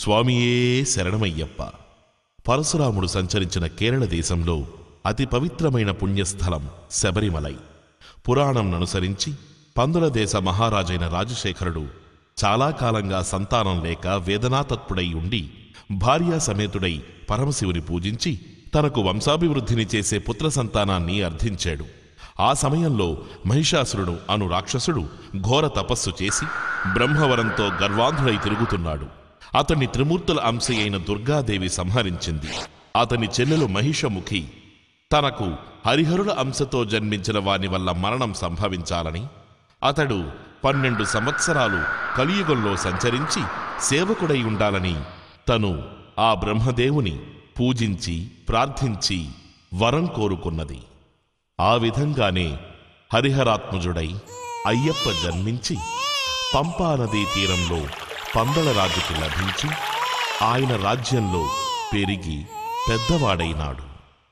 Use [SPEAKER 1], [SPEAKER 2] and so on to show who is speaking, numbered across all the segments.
[SPEAKER 1] స్వామియే శరణమయ్యప్ప. పరశురాముడు సంచరించిన కేరళ దేశంలో అతి పవిత్రమైన పుణ్యస్థలం శబరిమలై. పురాణంననుసరించి పందుల దేశ మహారాజైన రాజశేఖరుడు చాలా కాలంగా సంతానం లేక వేదనాతత్పుడై ఉండి భార్యా సమేతుడై పరమశివుని పూజించి తనకు వంశాభివృద్ధిని చేసే పుత్ర సంతానాన్ని అర్థించాడు. ఆ సమయంలో మహిషాసురుడు అను రాక్షసుడు ఘోర తపస్సు చేసి బ్రహ్మవరంతో గర్వాంధుడై తిరుగుతున్నాడు. అతన్ని త్రిమూర్తుల అంశి అయిన దుర్గాదేవి సంహరించింది. అతని చెల్లెలు మహిషముఖి తనకు హరిహరుల అంశతో జన్మించిన వాని వల్ల మరణం సంభవించాలని అతడు 12 సంవత్సరాలు కలియుగంలో సంచరించి సేవకుడై ఉండాలని తను ఆ బ్రహ్మదేవుని పూజించి ప్రార్థించి వరం కోరుకున్నది. ఆ విధంగానే హరిహరాత్మజుడై అయ్యప్ప జన్మించి పంపానదీ తీరంలో పందలరాజుకి లభించి ఆయన రాజ్యంలో పెరిగి పెద్దవాడైనాడు.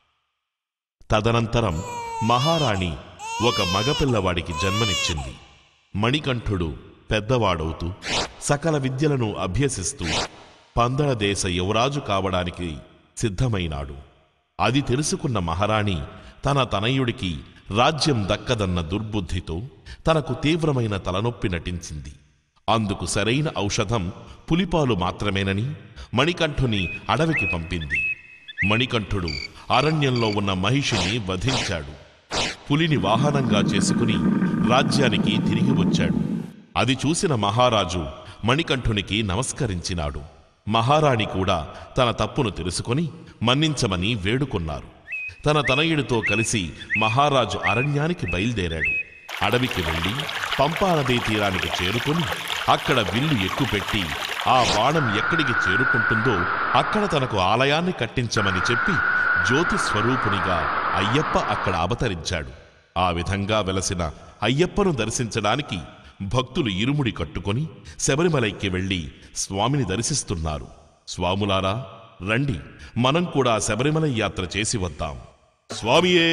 [SPEAKER 1] తదనంతరం మహారాణి ఒక మగపిల్లవాడికి జన్మనిచ్చింది. మణికంఠుడు పెద్దవాడవుతూ సకల విద్యలను అభ్యసిస్తూ పందల దేశ యువరాజు కావడానికి సిద్ధమైనాడు. అది తెలుసుకున్న మహారాణి తన తనయుడికి రాజ్యం దక్కదన్న దుర్బుద్ధితో తనకు తీవ్రమైన తలనొప్పి నటించింది. అందుకు సరైన ఔషధం పులిపాలు మాత్రమేనని మణికంఠుని అడవికి పంపింది. మణికంఠుడు అరణ్యంలో ఉన్న మహిషిని వధించాడు. పులిని వాహనంగా చేసుకుని రాజ్యానికి తిరిగి వచ్చాడు. అది చూసిన మహారాజు మణికంఠునికి నమస్కరించినాడు. మహారాణి కూడా తన తప్పును తెలుసుకొని మన్నించమని వేడుకున్నారు. తన తనయుడితో కలిసి మహారాజు అరణ్యానికి బయలుదేరాడు. అడవికి వెళ్ళి పంపానదీ తీరానికి చేరుకుని అక్కడ విల్లు ఎక్కుపెట్టి ఆ బాణం ఎక్కడికి చేరుకుంటుందో అక్కడ తనకు ఆలయాన్ని కట్టించమని చెప్పి జ్యోతి స్వరూపునిగా అయ్యప్ప అక్కడ అవతరించాడు. ఆ విధంగా వెలసిన అయ్యప్పను దర్శించడానికి భక్తులు ఇరుముడి కట్టుకొని శబరిమలైకి వెళ్ళి స్వామిని దర్శిస్తున్నారు. స్వాములారా రండి, మనం కూడా శబరిమలై యాత్ర చేసి వద్దాం. స్వామియే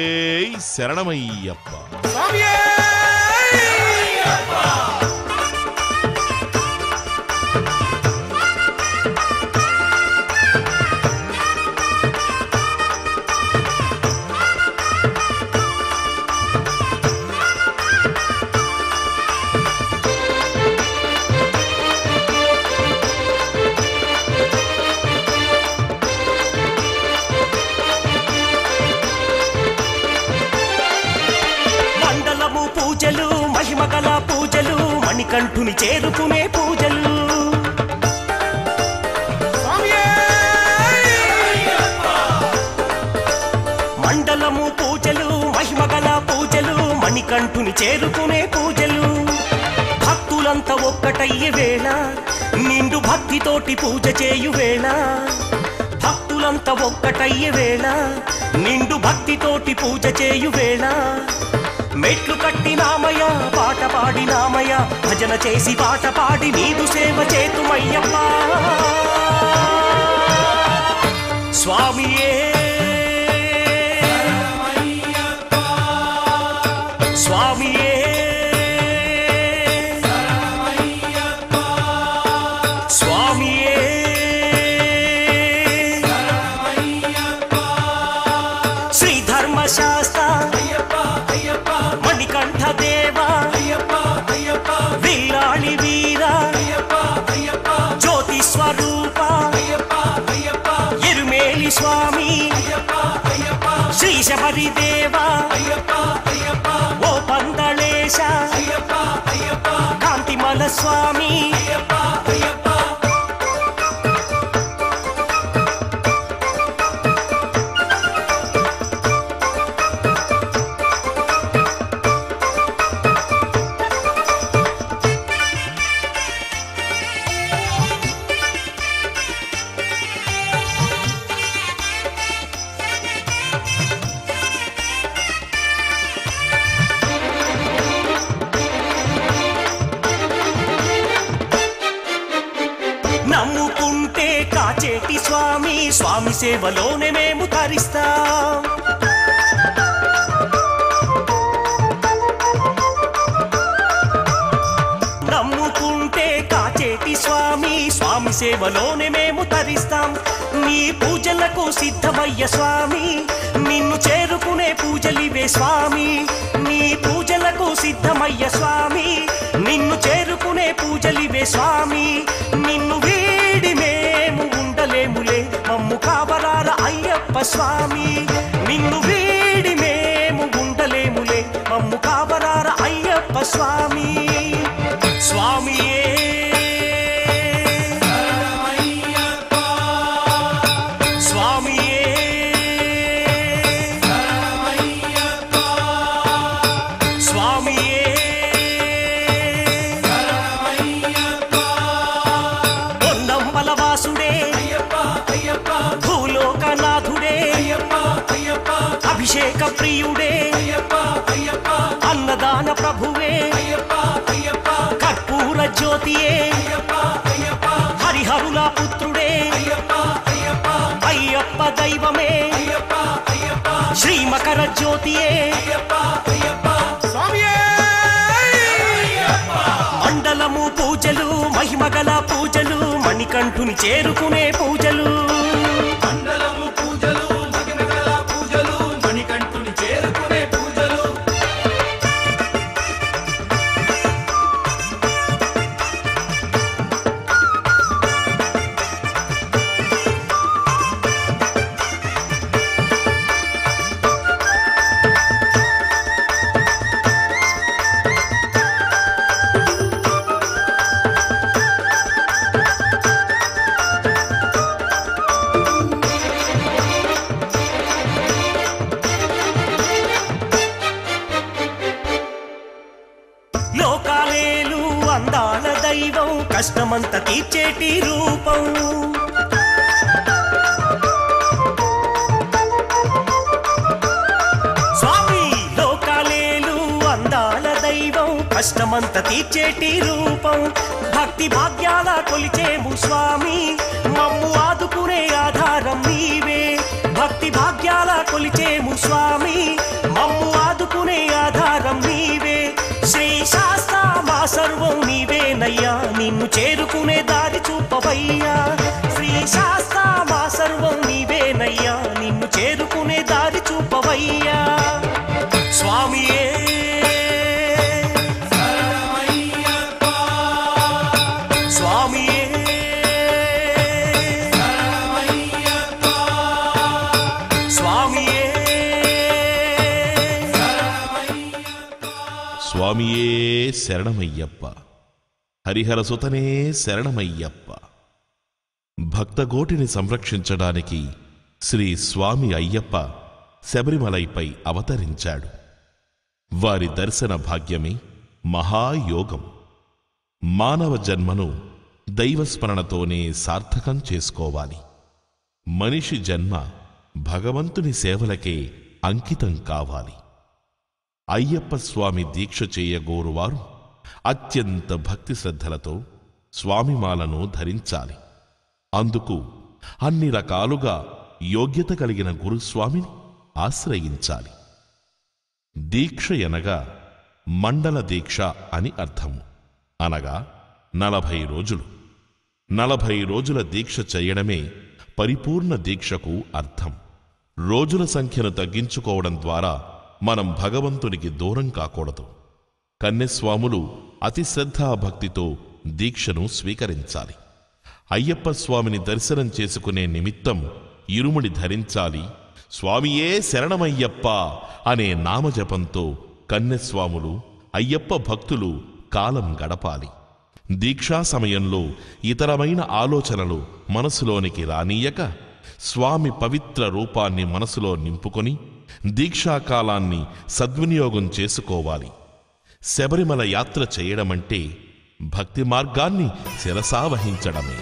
[SPEAKER 1] శరణమయ్యప్ప.
[SPEAKER 2] మహిమగల పూజలు మణికంఠుని చేరుకునే పూజలు. మండలము పూజలు మహిమగల పూజలు మణికంఠుని చేరుకునే పూజలు. భక్తులంతా ఒక్కటయ్యే వేళ నిండు భక్తితోటి పూజ చేయు వేళ. భక్తులంతా ఒక్కటయ్యే వేళ నిండు భక్తితోటి పూజ చేయు వేళ. మెట్లు కట్టినామయ పాట పాడినామయ భజన చేసి పాట పాడి నీదు సేవ చేతుమయ్యప్ప. స్వామియే స్వామియే స్వామియే శ్రీ ధర్మశాస్త్ర మణికంఠ దేవా వీరాళి వీరా జ్యోతి స్వరూప ఎరుమేలి స్వామి శ్రీ శబరి దేవా ఓ పందళేశ కాంతిమల స్వామి. నమ్ముకుంటే కాచేటి స్వామి స్వామి సేవలోనే మేము తరిస్తాం. నమ్ముకుంటే కాచేటి స్వామి స్వామి సేవలోనే మేము తరిస్తాం. నీ పూజలకు సిద్ధమయ్య స్వామి, నిన్ను చేరుకునే పూజలివే స్వామి. నీ పూజలకు సిద్ధమయ్య స్వామి, నిన్ను చేరుకునే పూజలివే స్వామి. నిన్ను వీడి మేము ఉండలేములే, మమ్ము కావరార అయ్యప్ప స్వామి. నిన్ను వీడి మేము ఉండలేములే, మమ్ము కావరార అయ్యప్ప స్వామి. స్వామియే అభిషేక ప్రియుడే అన్నదాన ప్రభువే కర్పూర జ్యోతియే హరిహరుల పుత్రుడే అయ్యప్ప దైవమే శ్రీమకర జ్యోతియే మండలము పూజలు మహిమగల పూజలు మణికంఠుని చేరుకునే పూజలు. లోకాలేలు అందాల దైవం కష్టమంత తీర్చేటి రూపం. స్వామి లోకాలేలు అందాల దైవం కష్టమంత తీర్చేటి రూపం. భక్తి భాగ్యాల కొలిచేము స్వామి, మమ్ము ఆదుకునే ఆధారం నీవే. భక్తి భాగ్యాల కొలిచేము స్వామి, మమ్ము ఆదుకునే ఆధారం నీవే. శ్రీ శాస్త్ర మా సర్వం నీవేనయ్యా, నిన్ను చేరుకునే దారి చూపవయ్యా. శ్రీ శాస్త్ర మా సర్వం నీవేనయ్యా, నిన్ను చేరుకునే దారి చూపవయ్యా. స్వామియే స్వామియే స్వామియే
[SPEAKER 1] స్వామియే శరణమయ్యప్ప, హరిహరసుతనే శరణమయ్యప్ప. భక్తగోటిని సంరక్షించడానికి శ్రీ స్వామి అయ్యప్ప శబరిమలైపై అవతరించాడు. వారి దర్శన భాగ్యమే మహాయోగం. మానవ జన్మను దైవస్మరణతోనే సార్థకం చేసుకోవాలి. మనిషి జన్మ భగవంతుని సేవలకే అంకితం కావాలి. అయ్యప్ప స్వామి దీక్ష చేయగోరువారు అత్యంత భక్తి శ్రద్ధలతో స్వామిమాలను ధరించాలి. అందుకు అన్ని రకాలుగా యోగ్యత కలిగిన గురుస్వామిని ఆశ్రయించాలి. దీక్ష అనగా మండల దీక్ష అని అర్థము. అనగా 40 రోజులు. 40 రోజుల దీక్ష చేయడమే పరిపూర్ణ దీక్షకు అర్థం. రోజుల సంఖ్యను తగ్గించుకోవడం ద్వారా మనం భగవంతునికి దూరం కాకూడదు. కన్యస్వాములు అతి శ్రద్ధాభక్తితో దీక్షను స్వీకరించాలి. అయ్యప్ప స్వామిని దర్శనం చేసుకునే నిమిత్తం ఇరుముడి ధరించాలి. స్వామియే శరణమయ్యప్ప అనే నామజపంతో కన్యస్వాములు అయ్యప్ప భక్తులు కాలం గడపాలి. దీక్షా సమయంలో ఇతరమైన ఆలోచనలు మనసులోనికి రానీయక స్వామి పవిత్ర రూపాన్ని మనసులో నింపుకొని దీక్షాకాలాన్ని సద్వినియోగం చేసుకోవాలి. శబరిమల యాత్ర చేయడమంటే భక్తి మార్గాన్ని శిరసావహించడమే.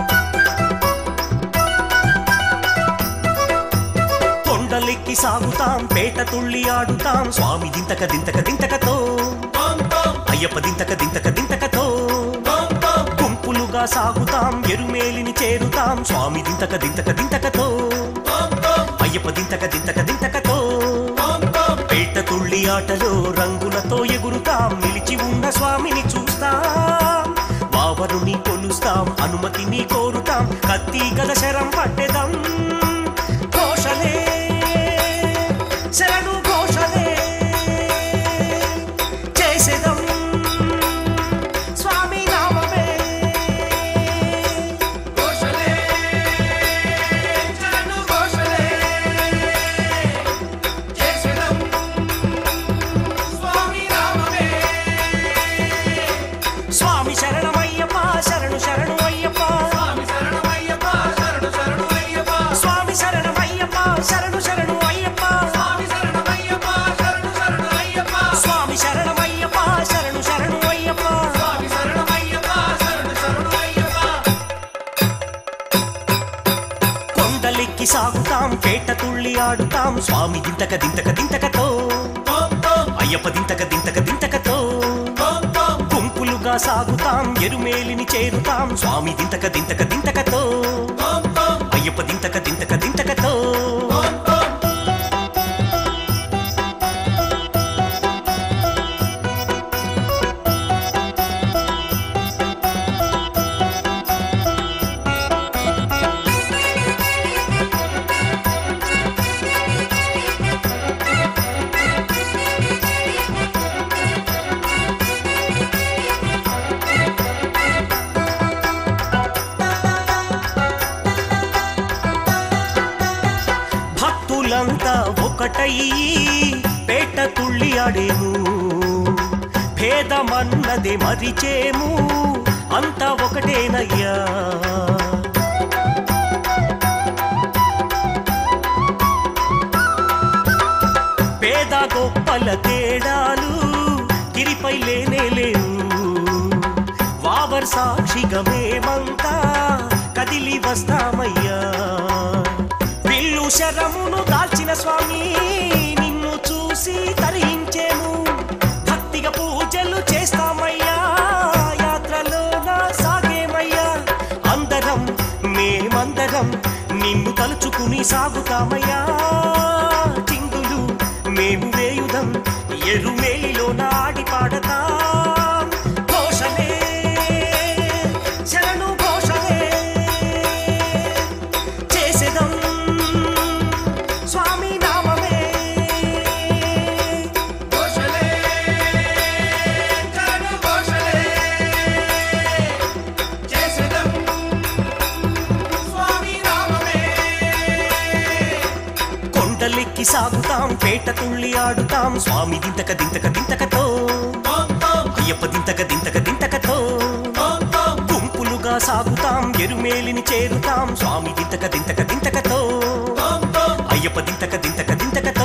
[SPEAKER 2] సాగుతాం సాగుతాం పేట తుళ్ళి ఆడుతాం స్వామి దింతక దింతక దింతకతో అయ్యప్ప దింతక దింతక దింతకతో గుంపులుగా సాగుతాం ఎరుమేలిని చేరుతాం స్వామి దింతక దింతక దింతకతో అయ్యప్ప దింతక దింతక దింతకతో పేట తుళ్ళి ఆటలో రంగులతో ఎగురుతాం నిలిచి ఉన్న స్వామిని చూస్తాం వావరుని కొలుస్తాం అనుమతిని కోరుతాం కత్తి గద శరం పట్టెదం ఘోషలే శరణు ఘోషలే చేసేదం స్వామి నామమే ఘోషలే శరణు ఘోషలే చేసేదం స్వామి నామమే స్వామి శరణమయ్యప్ప శరణు శరణు అయ్యప్ప స్వామి శరణమయ్యప్ప శరణు శరణు అయ్యప్ప స్వామి శరణమయ్యప్ప శరణు శరణు అయ్యప్ప స్వామి శరణమయ్యప్ప శరణు శరణు అయ్యప్ప స్వామి శరణమయ్యప్ప శరణు శరణు అయ్యప్ప స్వామి శరణమయ్యప్ప శరణు శరణు అయ్యప్ప కొండలెక్కి సాగుతాం పేట తుళ్ళి ఆడుతాం స్వామి దింతక దింతక దింతకతో అయ్యప్ప దింతక దింతక దింతకతో గుంపులుగా సాగుతాం ఎరుమేలిని చేరుతాం స్వామి దింతక దింతక దింతకతో అయ్యప్ప దింతక దింతక దింతకతో భక్తులంతా ఒకటయ్యి పేట తుళ్ళి ఆడేము భేదమన్నదే మరిచేము అంతా ఒకటేనయ్యా పేద గొప్పల తేడాలు గిరిపై లేనే లేవు వావర్ సాక్షిగా మేమంతా కదిలి వస్తామయ్యా విల్లు శరమును దాల్చిన స్వామి నిన్ను చూసి తరించేము భక్తిగా పూజలు చేస్తామయ్యా యాత్రలో నా సాగేమయ్యా అందరం మేమందరం నిన్ను తలుచుకుని సాగుతామయ్యా చింగులు మేము వేయుదం ఎరుమేలిలో నాడి పాడతాం ఘోషలే శరణు ఘోషలే చేసేదం స్వామి నామమే ఘోషలే శరణు ఘోషలే చేసేదం స్వామి నామమే కొండలెక్కి సాగుతాం పేట తుళ్ళి ఆడుతాం స్వామి దింతక దింతక దింతకతో అయ్యప్ప దింతక దింతక దింతకతో గుంపులుగా సాగుతాం ఎరుమేలిని చేరుతాం స్వామి దింతక దింతక దింతకతో అయ్యప్ప దింతక దింతక దింతకతో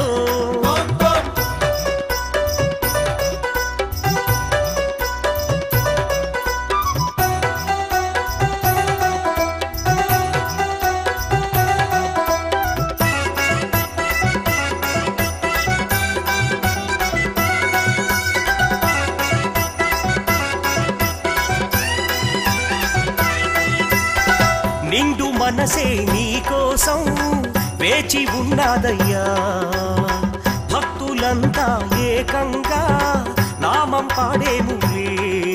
[SPEAKER 2] నిండు మనసే నీకోసం వేచి ఉన్నాదయ్యా భక్తులంతా ఏకంగా నామం పాడేములే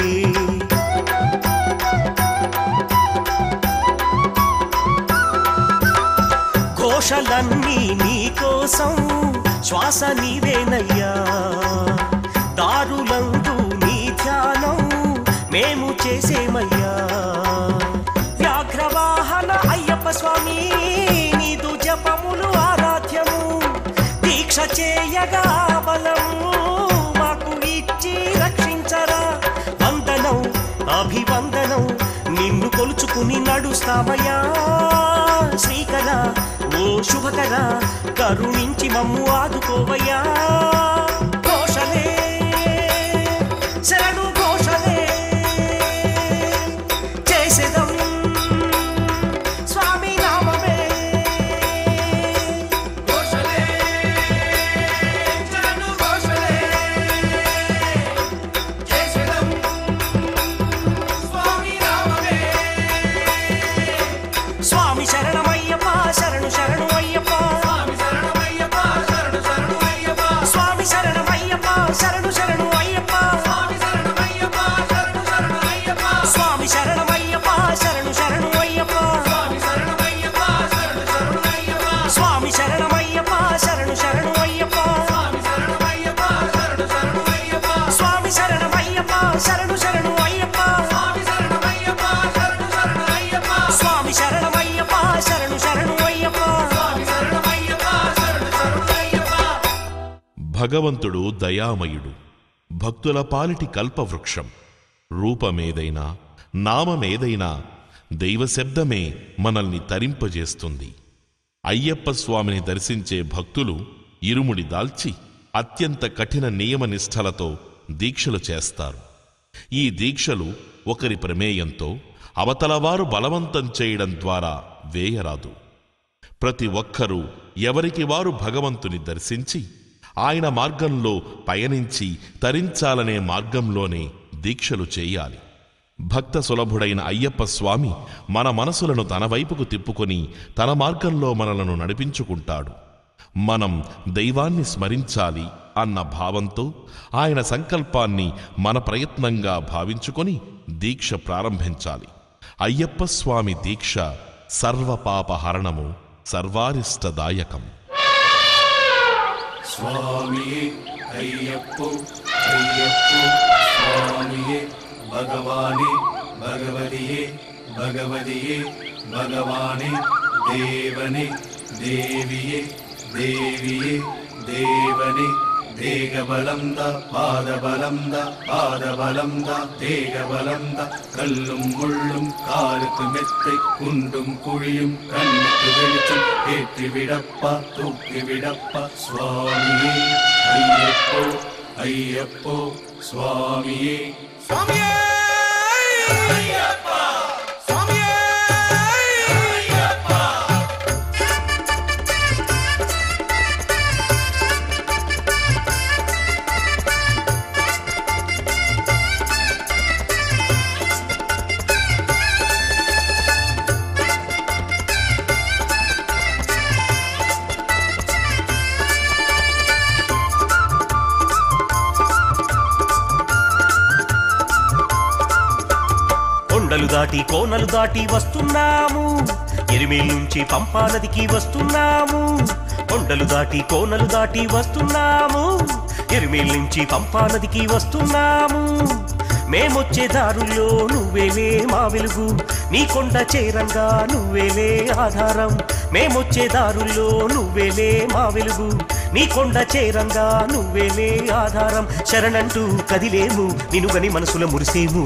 [SPEAKER 2] ఘోషలన్నీ నీకోసం శ్వాస నీవేనయ్యా దారులందు నీ ధ్యానం మేము చేసేమయ్యా వ్యాఘ్రవాహన అయ్యప్ప స్వామి నీదు జపములు ఆరాధ్యము దీక్ష చేయగా బలము మాకు ఇచ్చి రక్షించరా వందనం అభివందనం నిన్ను కొలుచుకుని నడుస్తామయ్యా శ్రీకర ఓ శుభకర కరుణించి మమ్ము ఆదుకోవయ్యా ఘోషలే శరణు ఘోషలే చేసేదం స్వామి నామమే ఘోషలే శరణమయ్యప్ప శరణు శరణు అయ్యప్ప స్వామి శరణమయ్యప్ప శరణు శరణు అయ్యప్ప.
[SPEAKER 1] భగవంతుడు దయామయుడు, భక్తుల పాలిటి కల్పవృక్షం. రూపమేదైనా నామమేదైనా దైవశబ్దమే మనల్ని తరింపజేస్తుంది. అయ్యప్ప స్వామిని దర్శించే భక్తులు ఇరుముడి దాల్చి అత్యంత కఠిన నియమనిష్టలతో దీక్షలు చేస్తారు. ఈ దీక్షలు ఒకరి ప్రమేయంతో అవతలవారు బలవంతం చేయడం ద్వారా వేయరాదు. ప్రతి ఒక్కరూ ఎవరికి వారు భగవంతుని దర్శించి ఆయన మార్గంలో పయనించి తరించాలనే మార్గంలోనే దీక్షలు చేయాలి. భక్త సులభుడైన అయ్యప్ప స్వామి మన మనసులను తన వైపుకు తిప్పుకొని తన మార్గంలో మనలను నడిపించుకుంటాడు. మనం దైవాన్ని స్మరించాలి అన్న భావంతో ఆయన సంకల్పాన్ని మన ప్రయత్నంగా భావించుకొని దీక్ష ప్రారంభించాలి. అయ్యప్ప స్వామి దీక్ష సర్వపాపహరణము, సర్వారిష్టదాయకం.
[SPEAKER 3] స్వామియే అయ్యప్పో అయ్యప్పో స్వామియే భగవానే భగవదియే భగవదియే భగవానే దేవనే దేవియే దేవియే దేవనే தேகபலம் த பாதபலம் த பாதபலம் த தேகபலம் த கல்லும் முள்ளும் காலுக்கு மெத்தை குண்டும் குழியும் கண்ணுக்கு வெளிச்சம் ஏற்றி விடப்பா தூக்கி விடப்பா சுவாமியே ஐயப்போ ஐயப்போ சுவாமியே
[SPEAKER 2] స్వామియే అయ్యప్ప స్వామియే అయ్యప్ప. కొండలు దాటి కోనలు దాటి వస్తున్నాము, ఎరిమేల్ నుంచి పంపా నదికి వస్తున్నాము. కొండలు దాటి కోనలు దాటి వస్తున్నాము, ఎరిమేల్ నుంచి పంపా నదికి వస్తున్నాము. మేమొచ్చే దారుల్లో నువ్వేలే మా వెలుగు, నీ కొండ చేరంగా నువ్వేలే ఆధారం. మేమొచ్చే దారుల్లో నువ్వేలే మా వెలుగు, నీ కొండ చేరంగా నువ్వేలే ఆధారం. శరణంటూ కదిలేము, నినుగని మనసుల మురిసేము.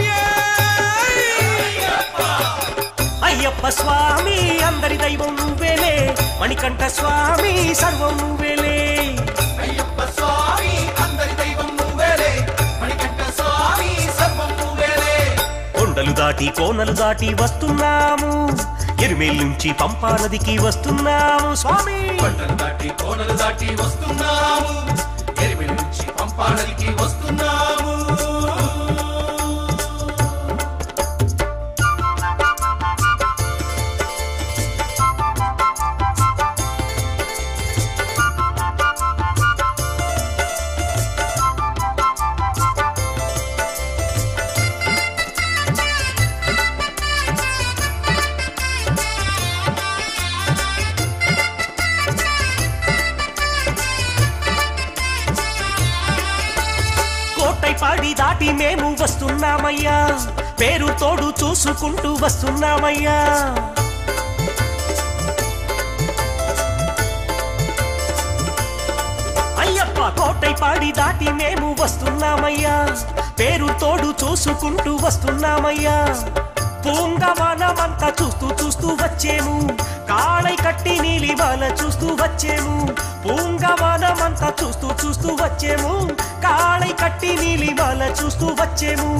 [SPEAKER 2] అయ్యప్ప స్వామి అందరి దైవం నువ్వేలే, మణికంఠ స్వామి సర్వం నువ్వేలే.
[SPEAKER 3] అయ్యప్ప స్వామి అందరి దైవం నువ్వేలే, మణికంఠ స్వామి సర్వం నువ్వేలే.
[SPEAKER 2] కొండలు దాటి కోనలు దాటి వస్తున్నాము, ఎరిమేల్ నుంచి పంపా నదికి వస్తున్నాము. స్వామి
[SPEAKER 3] కొండలు దాటి కోనలు దాటి వస్తున్నాము, ఎరిమేల్ నుంచి పంపా నదికి వస్తున్నాము.
[SPEAKER 2] పాడి దాటి మేము వస్తున్నామయ్యా, పేరు తోడు చూసుకుంటూ వస్తున్నామయ్యా. అయ్యప్ప కోటై పాడి దాటి మేము వస్తున్నామయ్యా, పేరు తోడు చూసుకుంటూ వస్తున్నామయ్యా. పూంగవనమంతా చూస్తూ చూస్తూ వచ్చేము, కాళై కట్టి నీలిమాల చూస్తూ వచ్చేము. పూంగవనమంతా చూస్తూ చూస్తూ వచ్చేము, కాళై కట్టి నీలిమాల చూస్తూ వచ్చేము.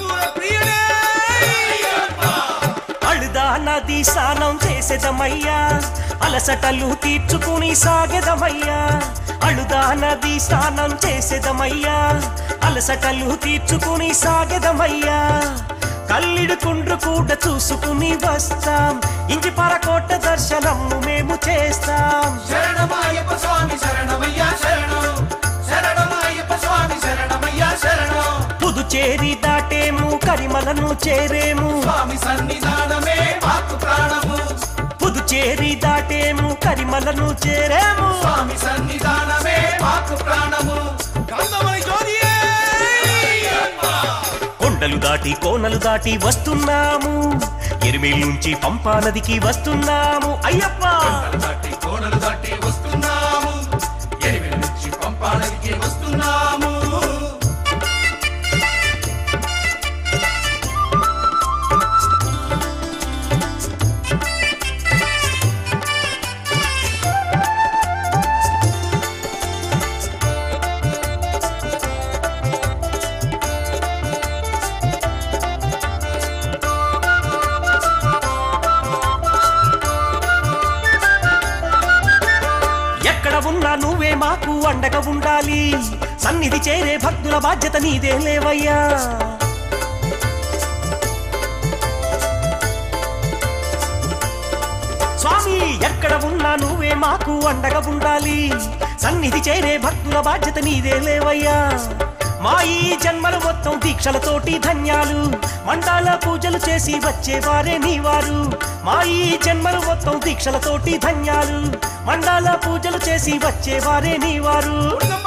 [SPEAKER 2] అழுదా నది స్నానం చేసేదమయ్యా, అలసటలు తీర్చుకుని సాగెదమయ్యా. అழுదా నది స్నానం చేసేదమయ్యా, అలసటలు తీర్చుకుని సాగెదమయ్యా. కల్లిడు కుండ్రు కూడా చూసుకుని వస్తాం, ఇంటి పరకోట దర్శనము మేము చేస్తాం.
[SPEAKER 3] శరణమయ్యప్ప స్వామి శరణమయ్యా శరణం, శరణమయ్యప్ప స్వామి శరణమయ్యా శరణం.
[SPEAKER 2] పుదుచేరి దాటేము, కరిమలను చేరేము,
[SPEAKER 3] స్వామి సన్నిధానమే మాకు ప్రాణము.
[SPEAKER 2] పుదుచేరి దాటేము, కరిమలను చేరేము,
[SPEAKER 3] స్వామి సన్నిధానమే మాకు ప్రాణము.
[SPEAKER 2] కొండలు కొండలు దాటి కోనలు దాటి వస్తున్నాము, ఎరిమేల్ నుంచి పంపా నదికి వస్తున్నాము అయ్యప్ప.
[SPEAKER 3] కొండలు దాటి కోనలు దాటి వస్తున్నాము, ఎరిమేల్ నుంచి పంపా నదికి వస్తున్నాము.
[SPEAKER 2] ఉన్నా నువ్వే మాకు అండగా ఉండాలి, సన్నిధి చేరే భక్తుల బాధ్యత నీదే లేవయ్యా. స్వామి ఎక్కడ ఉన్నా నువ్వే మాకు అండగా ఉండాలి, సన్నిధి చేరే భక్తుల బాధ్యత నీదే లేవయ్యా. మా ఈ జన్మలు మొత్తం దీక్షలతోటి ధన్యాలు, మండల పూజలు చేసి వచ్చేవారే నీవారు. మా ఈ జన్మలు మొత్తం దీక్షలతోటి ధన్యాలు, మండల పూజలు చేసి వచ్చేవారే నీవారు.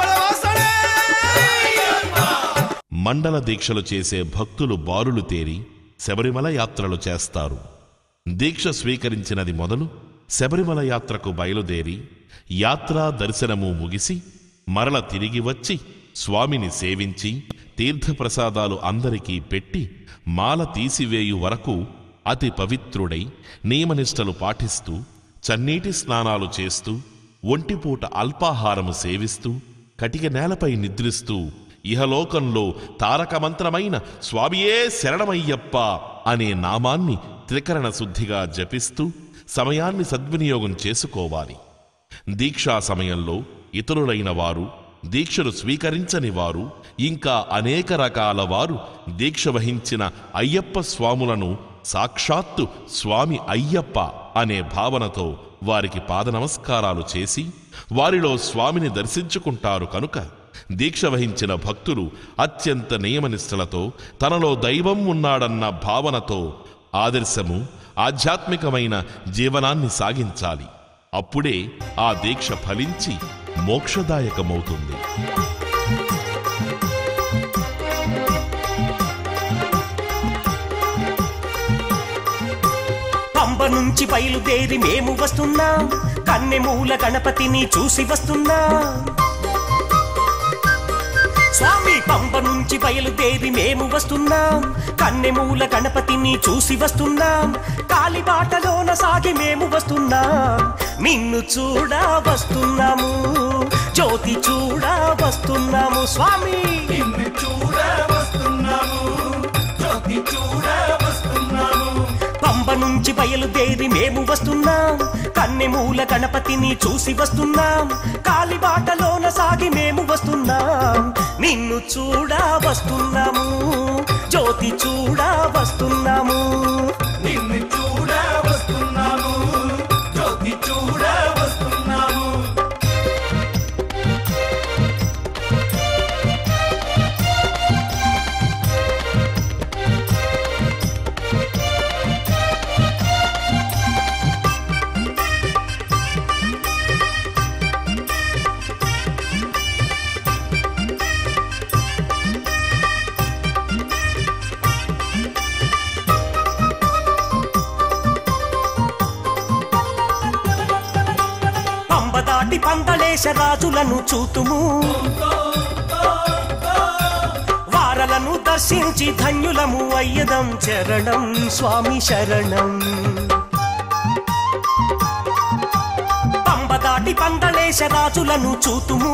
[SPEAKER 1] మండల దీక్షలు చేసే భక్తులు బారులు తేరి శబరిమల యాత్రలు చేస్తారు. దీక్ష స్వీకరించినది మొదలు శబరిమల యాత్రకు బయలుదేరి యాత్రా దర్శనము ముగిసి మరల తిరిగి వచ్చి స్వామిని సేవించి తీర్థప్రసాదాలు అందరికీ పెట్టి మాల తీసివేయు వరకు అతి పవిత్రుడై నియమనిష్టలు పాటిస్తూ చన్నీటి స్నానాలు చేస్తూ ఒంటిపూట అల్పాహారము సేవిస్తూ కటిక నేలపై నిద్రిస్తూ ఇహలోకంలో తారకమంత్రమైన స్వామియే శరణమయ్యప్ప అనే నామాన్ని త్రికరణ శుద్ధిగా జపిస్తూ సమయాన్ని సద్వినియోగం చేసుకోవాలి. దీక్షా సమయంలో ఇతరులైన వారు, దీక్షలు స్వీకరించని వారు, ఇంకా అనేక రకాల వారు దీక్ష వహించిన అయ్యప్ప స్వాములను సాక్షాత్తు స్వామి అయ్యప్ప అనే భావనతో వారికి పాదనమస్కారాలు చేసి వారిలో స్వామిని దర్శించుకుంటారు. కనుక దీక్ష వహించిన భక్తులు అత్యంత నియమనిష్టలతో తనలో దైవం ఉన్నాడన్న భావనతో ఆదర్శము, ఆధ్యాత్మికమైన జీవనాన్ని సాగించాలి. అప్పుడే ఆ దీక్ష ఫలించి మోక్షదాయకమవుతుంది.
[SPEAKER 2] పంబ నుంచి బయలుదేరి మేము వస్తున్నాం, కన్నెమూల గణపతిని చూసి వస్తున్నాం. స్వామి పంబ నుంచి బయలుదేరి మేము వస్తున్నాం, కన్నెమూల గణపతిని చూసి వస్తున్నాం. కాలిబాటలోన సాగి మేము వస్తున్నాం, నిన్ను చూడ వస్తున్నాము, జ్యోతి చూడ వస్తున్నాము. స్వామి
[SPEAKER 3] నిన్ను చూడ వస్తున్నాము, జ్యోతి చూడ వస్తున్నాము.
[SPEAKER 2] పంబ నుంచి బయలుదేరి మేము వస్తున్నాం, కన్నెమూల గణపతిని చూసి వస్తున్నాం. కాలిబాటలోన సాగి మేము వస్తున్నాం, నిన్ను చూడ వస్తున్నాము, జ్యోతి చూడ వస్తున్నాము.
[SPEAKER 3] నిన్ను చూడ వస్తున్నాము, జ్యోతి చూడ వస్తున్నాము.
[SPEAKER 2] దాటి పందలేశ రాజులను చూతుము, వారలను దర్శించి ధన్యులము అయ్యదం. చరణం స్వామి శరణం. పంబ దాటి పందలేశ రాజులను చూతుము,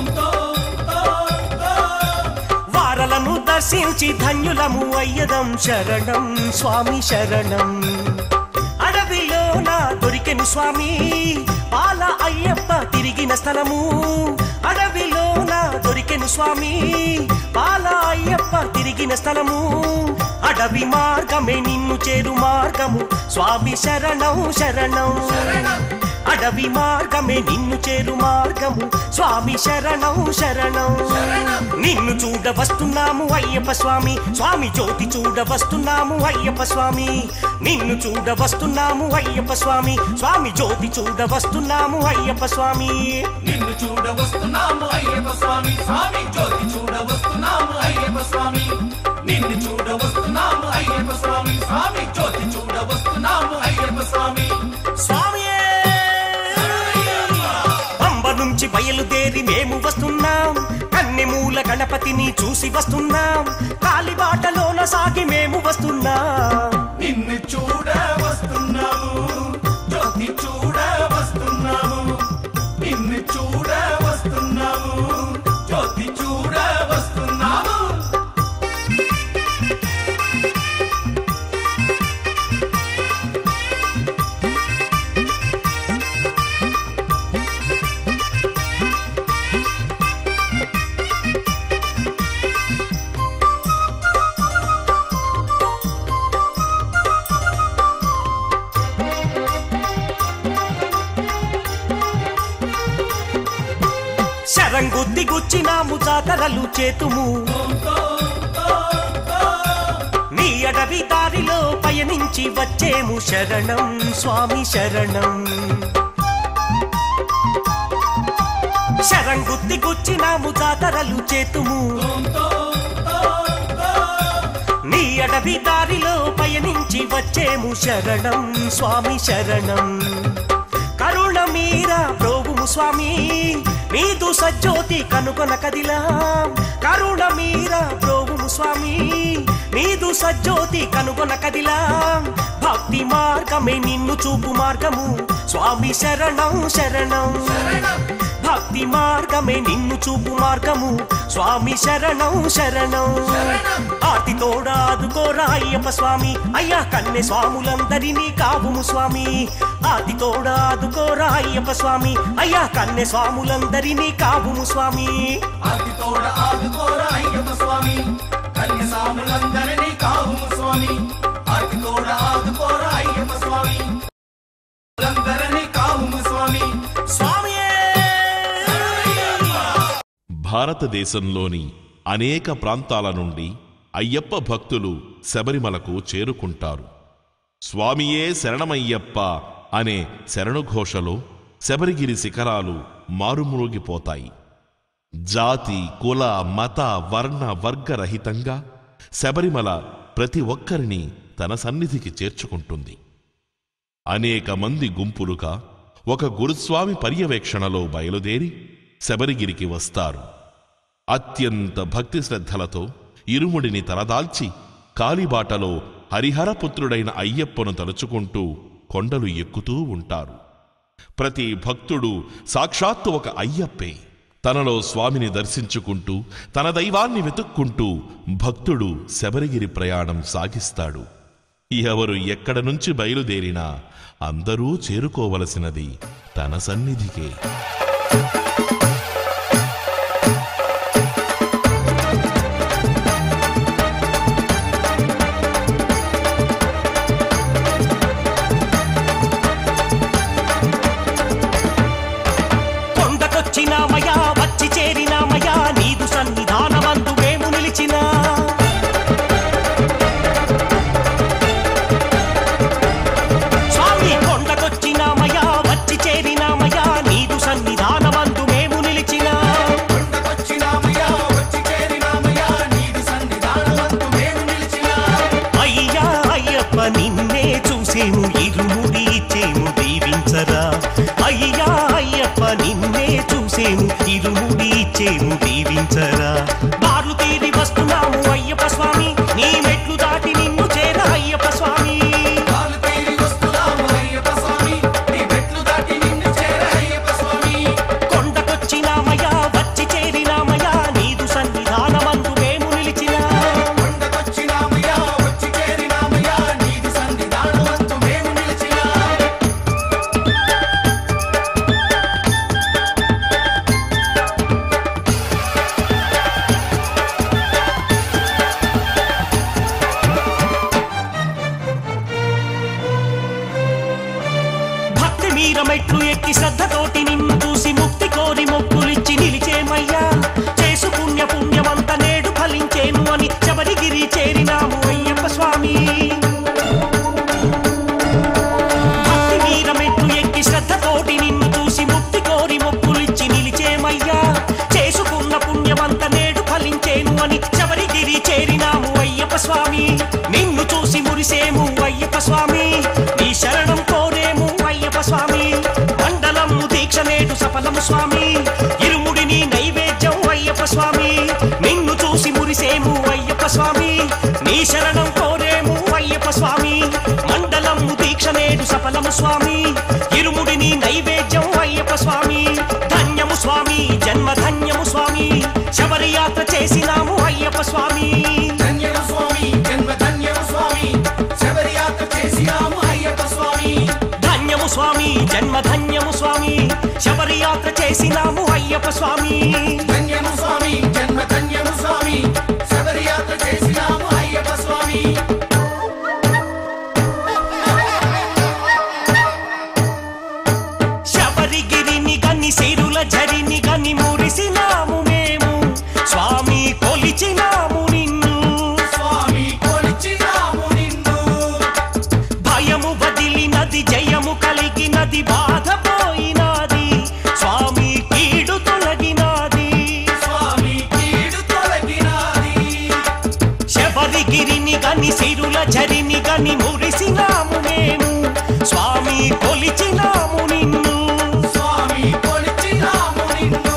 [SPEAKER 2] వారలను దర్శించి ధన్యులము అయ్యదం. శరణం స్వామి శరణం. అడవిలోన దొరికెను స్వామి పాల అయ్యప్ప తిరిగిన స్థలము, అడవిలోన దొరికెను స్వామి పాల అయ్యప్ప తిరిగిన స్థలము. అడవి మార్గమే నిన్ను చేరు మార్గము, స్వామి శరణం శరణం. అడవి మార్గమే నిన్ను చేరు మార్గము, స్వామి శరణం శరణం. నిన్ను చూడ వస్తున్నాము అయ్యప్ప స్వామి, స్వామి జ్యోతి చూడ వస్తున్నాము అయ్యప్ప స్వామి. నిన్ను చూడ వస్తున్నాము అయ్యప్ప స్వామి, స్వామి జ్యోతి చూడ వస్తున్నాము అయ్యప్ప స్వామి.
[SPEAKER 3] నిన్ను చూడ వస్తున్నాము అయ్యప్ప స్వామి, స్వామి జ్యోతి చూడ వస్తున్నాము అయ్యప్ప స్వామి. నిన్ను చూడ వస్తున్నాము అయ్యప్ప స్వామి స్వామి జ్యోతి చూడ వస్తున్నాము అయ్యప్ప స్వామి
[SPEAKER 2] స్వామియే పంబ నుంచి బయలుదేరి మేము వస్తున్నాం కన్నెమూల గణపతిని చూసి వస్తున్నాం కాలిబాటలోన సాగి మేము వస్తున్నాం
[SPEAKER 3] నిన్ను చూడ వస్తున్నాము జ్యోతి చూడ వస్తున్నాము నిన్ను చూడ వస్తున్నాము జ్యోతి చూడ వస్తున్నాము
[SPEAKER 2] శరంగుద్ది గుచ్చినాము జాతరలు చేతుము నీ అడవి దారిలో పయనించి వచ్చేము శరణం స్వామి శరణం శరంగుద్ది గుచ్చినాము జాతరలు చేతుము నీ అడవి దారిలో పయనించి వచ్చేము శరణం స్వామి శరణం కరుణ మీరా ప్రోగుము స్వామి నీదు సజ్జోతి కనుకొన కదిలా కరుణ మీరా ప్రోగుము స్వామి నీదు సజ్జోతి కనుకొన కదిలా భక్తి మార్గమే నిన్ను చూపు మార్గము స్వామి శరణం శరణం భక్తి మార్గమే నిన్ను చూపు మార్గము స్వామి శరణం శరణం ఆతి తోడా ఆదుకోరా అయ్యప్ప స్వామి అయ్యా కన్నె స్వాములందరినీ కావుము స్వామి ఆతి తోడా ఆదుకోరా అయ్యప్ప స్వామి అయ్యా కన్నె స్వాములందరినీ కావుము స్వామి
[SPEAKER 3] ఆతి తోడ ఆదుకోరా అయ్యప్ప స్వామి కన్య స్వాములందరినీ కావుము స్వామి ఆతి తోడ ఆదుకోరా అయ్యప్ప స్వామి అందరినీ కావుము స్వామి
[SPEAKER 2] స్వామియే
[SPEAKER 1] భారతదేశంలోని అనేక ప్రాంతాల నుండి అయ్యప్ప భక్తులు శబరిమలకు చేరుకుంటారు. స్వామియే శరణమయ్యప్ప అనే శరణుఘోషలో శబరిగిరి శిఖరాలు మారుమ్రోగిపోతాయి. జాతి కుల మత వర్ణ వర్గరహితంగా శబరిమల ప్రతి ఒక్కరిని తన సన్నిధికి చేర్చుకుంటుంది. అనేక మంది గుంపులుగా ఒక గురుస్వామి పర్యవేక్షణలో బయలుదేరి శబరిగిరికి వస్తారు. అత్యంత భక్తి శ్రద్ధలతో ఇరుముడిని తలదాల్చి కాలిబాటలో హరిహరపుత్రుడైన అయ్యప్పను తలుచుకుంటూ కొండలు ఎక్కుతూ ఉంటారు. ప్రతి భక్తుడు సాక్షాత్తు ఒక అయ్యప్పే. తనలో స్వామిని దర్శించుకుంటూ తన దైవాన్ని వెతుక్కుంటూ భక్తుడు శబరిగిరి ప్రయాణం సాగిస్తాడు. ఎవరు ఎక్కడ నుంచి బయలుదేరినా అందరూ చేరుకోవలసినది తన సన్నిధికే.
[SPEAKER 2] కొండకొచ్చినామయా వచ్చి చేరినామయా నీదు సన్నిధానమందు మేము నిలిచినా స్వామి కొండకొచ్చినామయా వచ్చి చేరినామయా నీదు సన్నిధానమందు మేము నిలిచినా
[SPEAKER 3] కొండకొచ్చినామయ్యా వచ్చి చేరినామయ్యా నీదు సన్నిధానమందు మేము నిలిచినా
[SPEAKER 2] అయ్యా అయ్యప్ప నిన్నే చూసేము ఇరుముడి ఇచ్చేము దీవించరా అయ్యా అయ్యప్ప నిన్నే చూసేము ఇరుముడి ఇచ్చేము దీవించరా బార్లు తీరి వస్తున్నాము అయ్యప్ప స్వామి నీ మెట్లు దాటి నిన్ను చేర అయ్యప్ప స్వామి
[SPEAKER 3] కాలు తీరి వస్తున్నాము అయ్యప్ప స్వామి నీ మెట్లు దాటి నిన్ను చేర అయ్యప్ప స్వామి
[SPEAKER 2] కొండకొచ్చినామయ్యా వచ్చి చేరినామయ్యా నీదు సన్నిధానమందు మేము నిలిచినా
[SPEAKER 3] కొండకొచ్చినామయ్యా వచ్చి చేరినామయ్యా నీదు సన్నిధానమందు మేము నిలిచినా
[SPEAKER 2] భక్తి మీర మెట్లు ఎక్కి శ్రద్ధతోటి నిన్ను చూసి ముక్తి కోరి మొక్కులిచ్చి నిలిచేమయ్యా చేసు పుణ్యమంత నేడు ఫలించేను అని శబరిగిరి చేరినాము అయ్యప్ప స్వామి భక్తి మీర మెట్లు ఎక్కి శ్రద్ధతోటి నిన్ను చూసి ముక్తి కోరి మొక్కులిచ్చి నిలిచేమయ్యా చేసుకున్న పుణ్యమంత నేడు ఫలించేను అని శబరిగిరి చేరినాము అయ్యప్ప సఫలము స్వామి ఇరుముడిని నైవేద్యం అయ్యప్ప స్వామి నిన్ను చూసి మురిసేము అయ్యప్ప స్వామి నీ శరణం కోరేము అయ్యప్ప స్వామి మండలము దీక్ష నేడు సఫలము స్వామి ఇరుముడిని నైవేద్యం అయ్యప్ప స్వామి ధన్యము స్వామి జన్మ ధన్యము స్వామి శబరి యాత్ర చేసినాము అయ్యప్ప స్వామి
[SPEAKER 3] ధన్యము స్వామి జన్మ ధన్యము స్వామి శబరి యాత్ర చేసినాము అయ్యప్ప స్వామి
[SPEAKER 2] ధన్యము స్వామి జన్మ ధన్యము స్వామి శబరి యాత్ర చేసినాము అయ్యప్ప స్వామి
[SPEAKER 3] ధన్యము స్వామి జన్మ ధన్యము స్వామి శబరి యాత్ర చేసినాము అయ్యప్ప స్వామి
[SPEAKER 2] శబరిగిరిని గని సిరుల జరిని గని మురిసినాము మేము స్వామి కొలిచినాము నిన్ను
[SPEAKER 3] స్వామి కొలిచినాము నిన్ను
[SPEAKER 2] భయము వదిలినది జయము కలిగినది బాధ పోయినది స్వామి కీడు తొలగినది
[SPEAKER 3] స్వామి కీడు తొలగినాది
[SPEAKER 2] శబరిగిరిని గని సిరుల జరిని గని మురిసినాము మేము స్వామి కొలిచినాము నిన్ను
[SPEAKER 3] స్వామి కొలిచినాము నిన్ను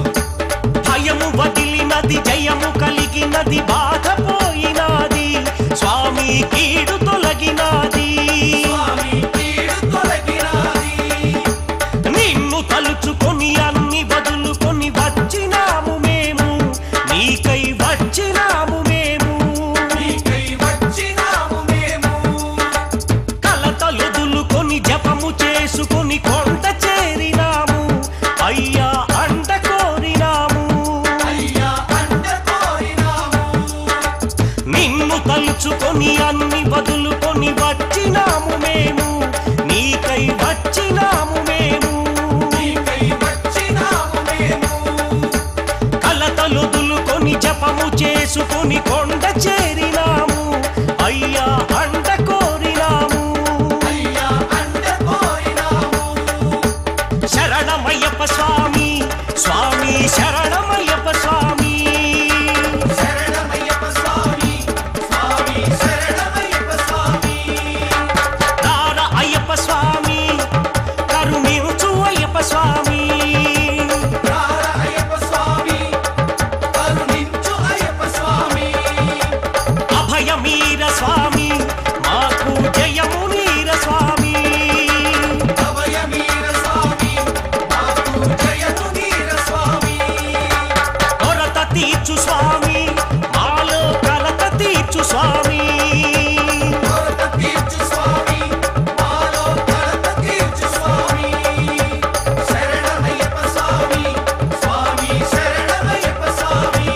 [SPEAKER 2] భయము వదిలినది జయము కలిగినది బాధ పోయినది స్వామి కీడు తొలగినది
[SPEAKER 3] స్వామి కీడు తొలగినాది
[SPEAKER 2] నిన్ను తలుచుకొని అన్ని వదులుకొని వచ్చినాము మేము నీకై వచ్చినాము మేము
[SPEAKER 3] నీకై వచ్చినాము మేము
[SPEAKER 2] కలతలొదులుకొని జపము చేసుకొని కొండ చేరినాము అయ్యా అండ కోరినాము
[SPEAKER 3] అయ్యా అండ కోరినాము
[SPEAKER 2] నిన్ను తలుచుకొని అన్ని వదులుకొని వచ్చినాము మేము నీకై వచ్చినాము మేము
[SPEAKER 3] నీకై వచ్చినాము మేము
[SPEAKER 2] కలతలొదులుకొని జపము చేసుకొని కొండ చేరినాము అయ్యా అండ కోరినాము
[SPEAKER 3] అయ్యా అండ కోరినాము
[SPEAKER 2] శరణమయ్యప్ప స్వామి స్వామి శరణమయ్యప్ప స్వామి
[SPEAKER 3] శరణమయ్యప్ప స్వామి స్వామి శరణమయ్యప్ప స్వామి
[SPEAKER 2] రార అయ్యప్ప స్వామి కరుణించు అయ్యప్ప స్వామి
[SPEAKER 3] రార అయ్యప్ప స్వామి కరుణించు అయ్యప్ప స్వామి
[SPEAKER 2] అభయమీర స్వామి మాకు జయము నీర స్వామి
[SPEAKER 3] అభయమీర స్వామి మాకు జయము నీర స్వామి
[SPEAKER 2] కొరత తీర్చు స్వామి మాలో కలత తీర్చు స్వామి
[SPEAKER 3] కొరత తీర్చు స్వామి మాలో కొరత తీర్చు స్వామి శరణమయ్యప్ప స్వామి స్వామి శరణమయ్యప్ప స్వామి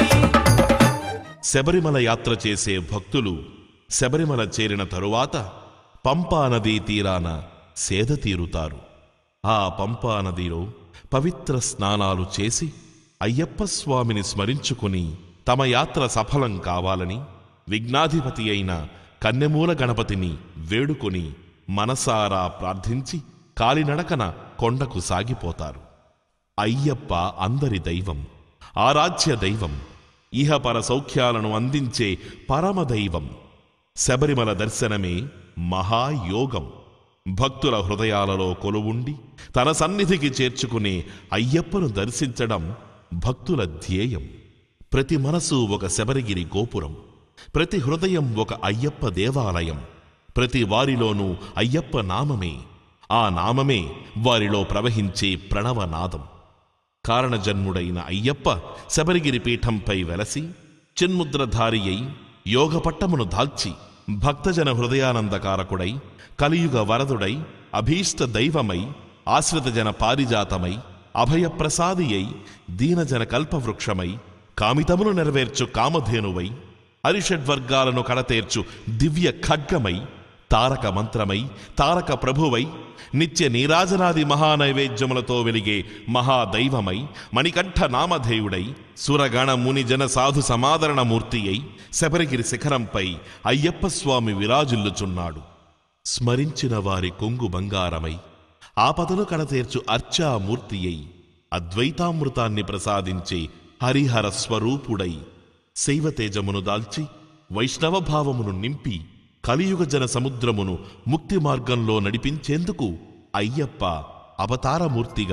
[SPEAKER 1] శబరిమల యాత్ర చేసే భక్తులు శబరిమల చేరిన తరువాత పంపా నదీ తీరాన సేద తీరుతారు. ఆ పంపా నదిలో పవిత్ర స్నానాలు చేసి అయ్యప్ప స్వామిని స్మరించుకుని తమ యాత్ర సఫలం కావాలని విఘ్నాధిపతి అయిన కన్నెమూల గణపతిని వేడుకొని మనసారా ప్రార్థించి కాలినడకన కొండకు సాగిపోతారు. అయ్యప్ప అందరి దైవం, ఆరాధ్య దైవం, ఇహపర సౌఖ్యాలను అందించే పరమదైవం. శబరిమల దర్శనమే మహాయోగం. భక్తుల హృదయాలలో కొలువుండి తన సన్నిధికి చేర్చుకునే అయ్యప్పను దర్శించడం భక్తుల ధ్యేయం. ప్రతి మనసు ఒక శబరిగిరి గోపురం, ప్రతి హృదయం ఒక అయ్యప్ప దేవాలయం. ప్రతి వారిలోనూ అయ్యప్ప నామమే, ఆ నామమే వారిలో ప్రవహించే ప్రణవనాదం. కారణజన్ముడైన అయ్యప్ప శబరిగిరి పీఠంపై వెలసి చిన్ముద్రధారి అయి యోగపట్టమును దాల్చి భక్తజన హృదయానందకారకుడై కలియుగ వరదుడై అభీష్ట దైవమై ఆశ్రితజన పారిజాతమై అభయప్రసాది అయి దీనజన కల్పవృక్షమై కామితమును నెరవేర్చు కామధేనువై అరిషడ్వర్గాలను కడతేర్చు దివ్య ఖడ్గమై తారక మంత్రమై తారక ప్రభువై నిత్య నీరాజనాది మహానైవేద్యములతో వెలిగే మహాదైవమై మణికంఠ నామధేయుడై సురగణ ముని జన సాధు సమాదరణమూర్తి అయి శబరిగిరి శిఖరంపై అయ్యప్ప స్వామి విరాజిల్లుచున్నాడు. స్మరించిన వారి కొంగు బంగారమై ఆపదలు కడతేర్చు అర్చామూర్తి అయి అద్వైతామృతాన్ని ప్రసాదించే హరిహర స్వరూపుడై శైవతేజమును దాల్చి వైష్ణవ భావమును నింపి కలియుగ జన సముద్రమును ముక్తి మార్గంలో నడిపించేందుకు అయ్యప్ప అవతారమూర్తిగా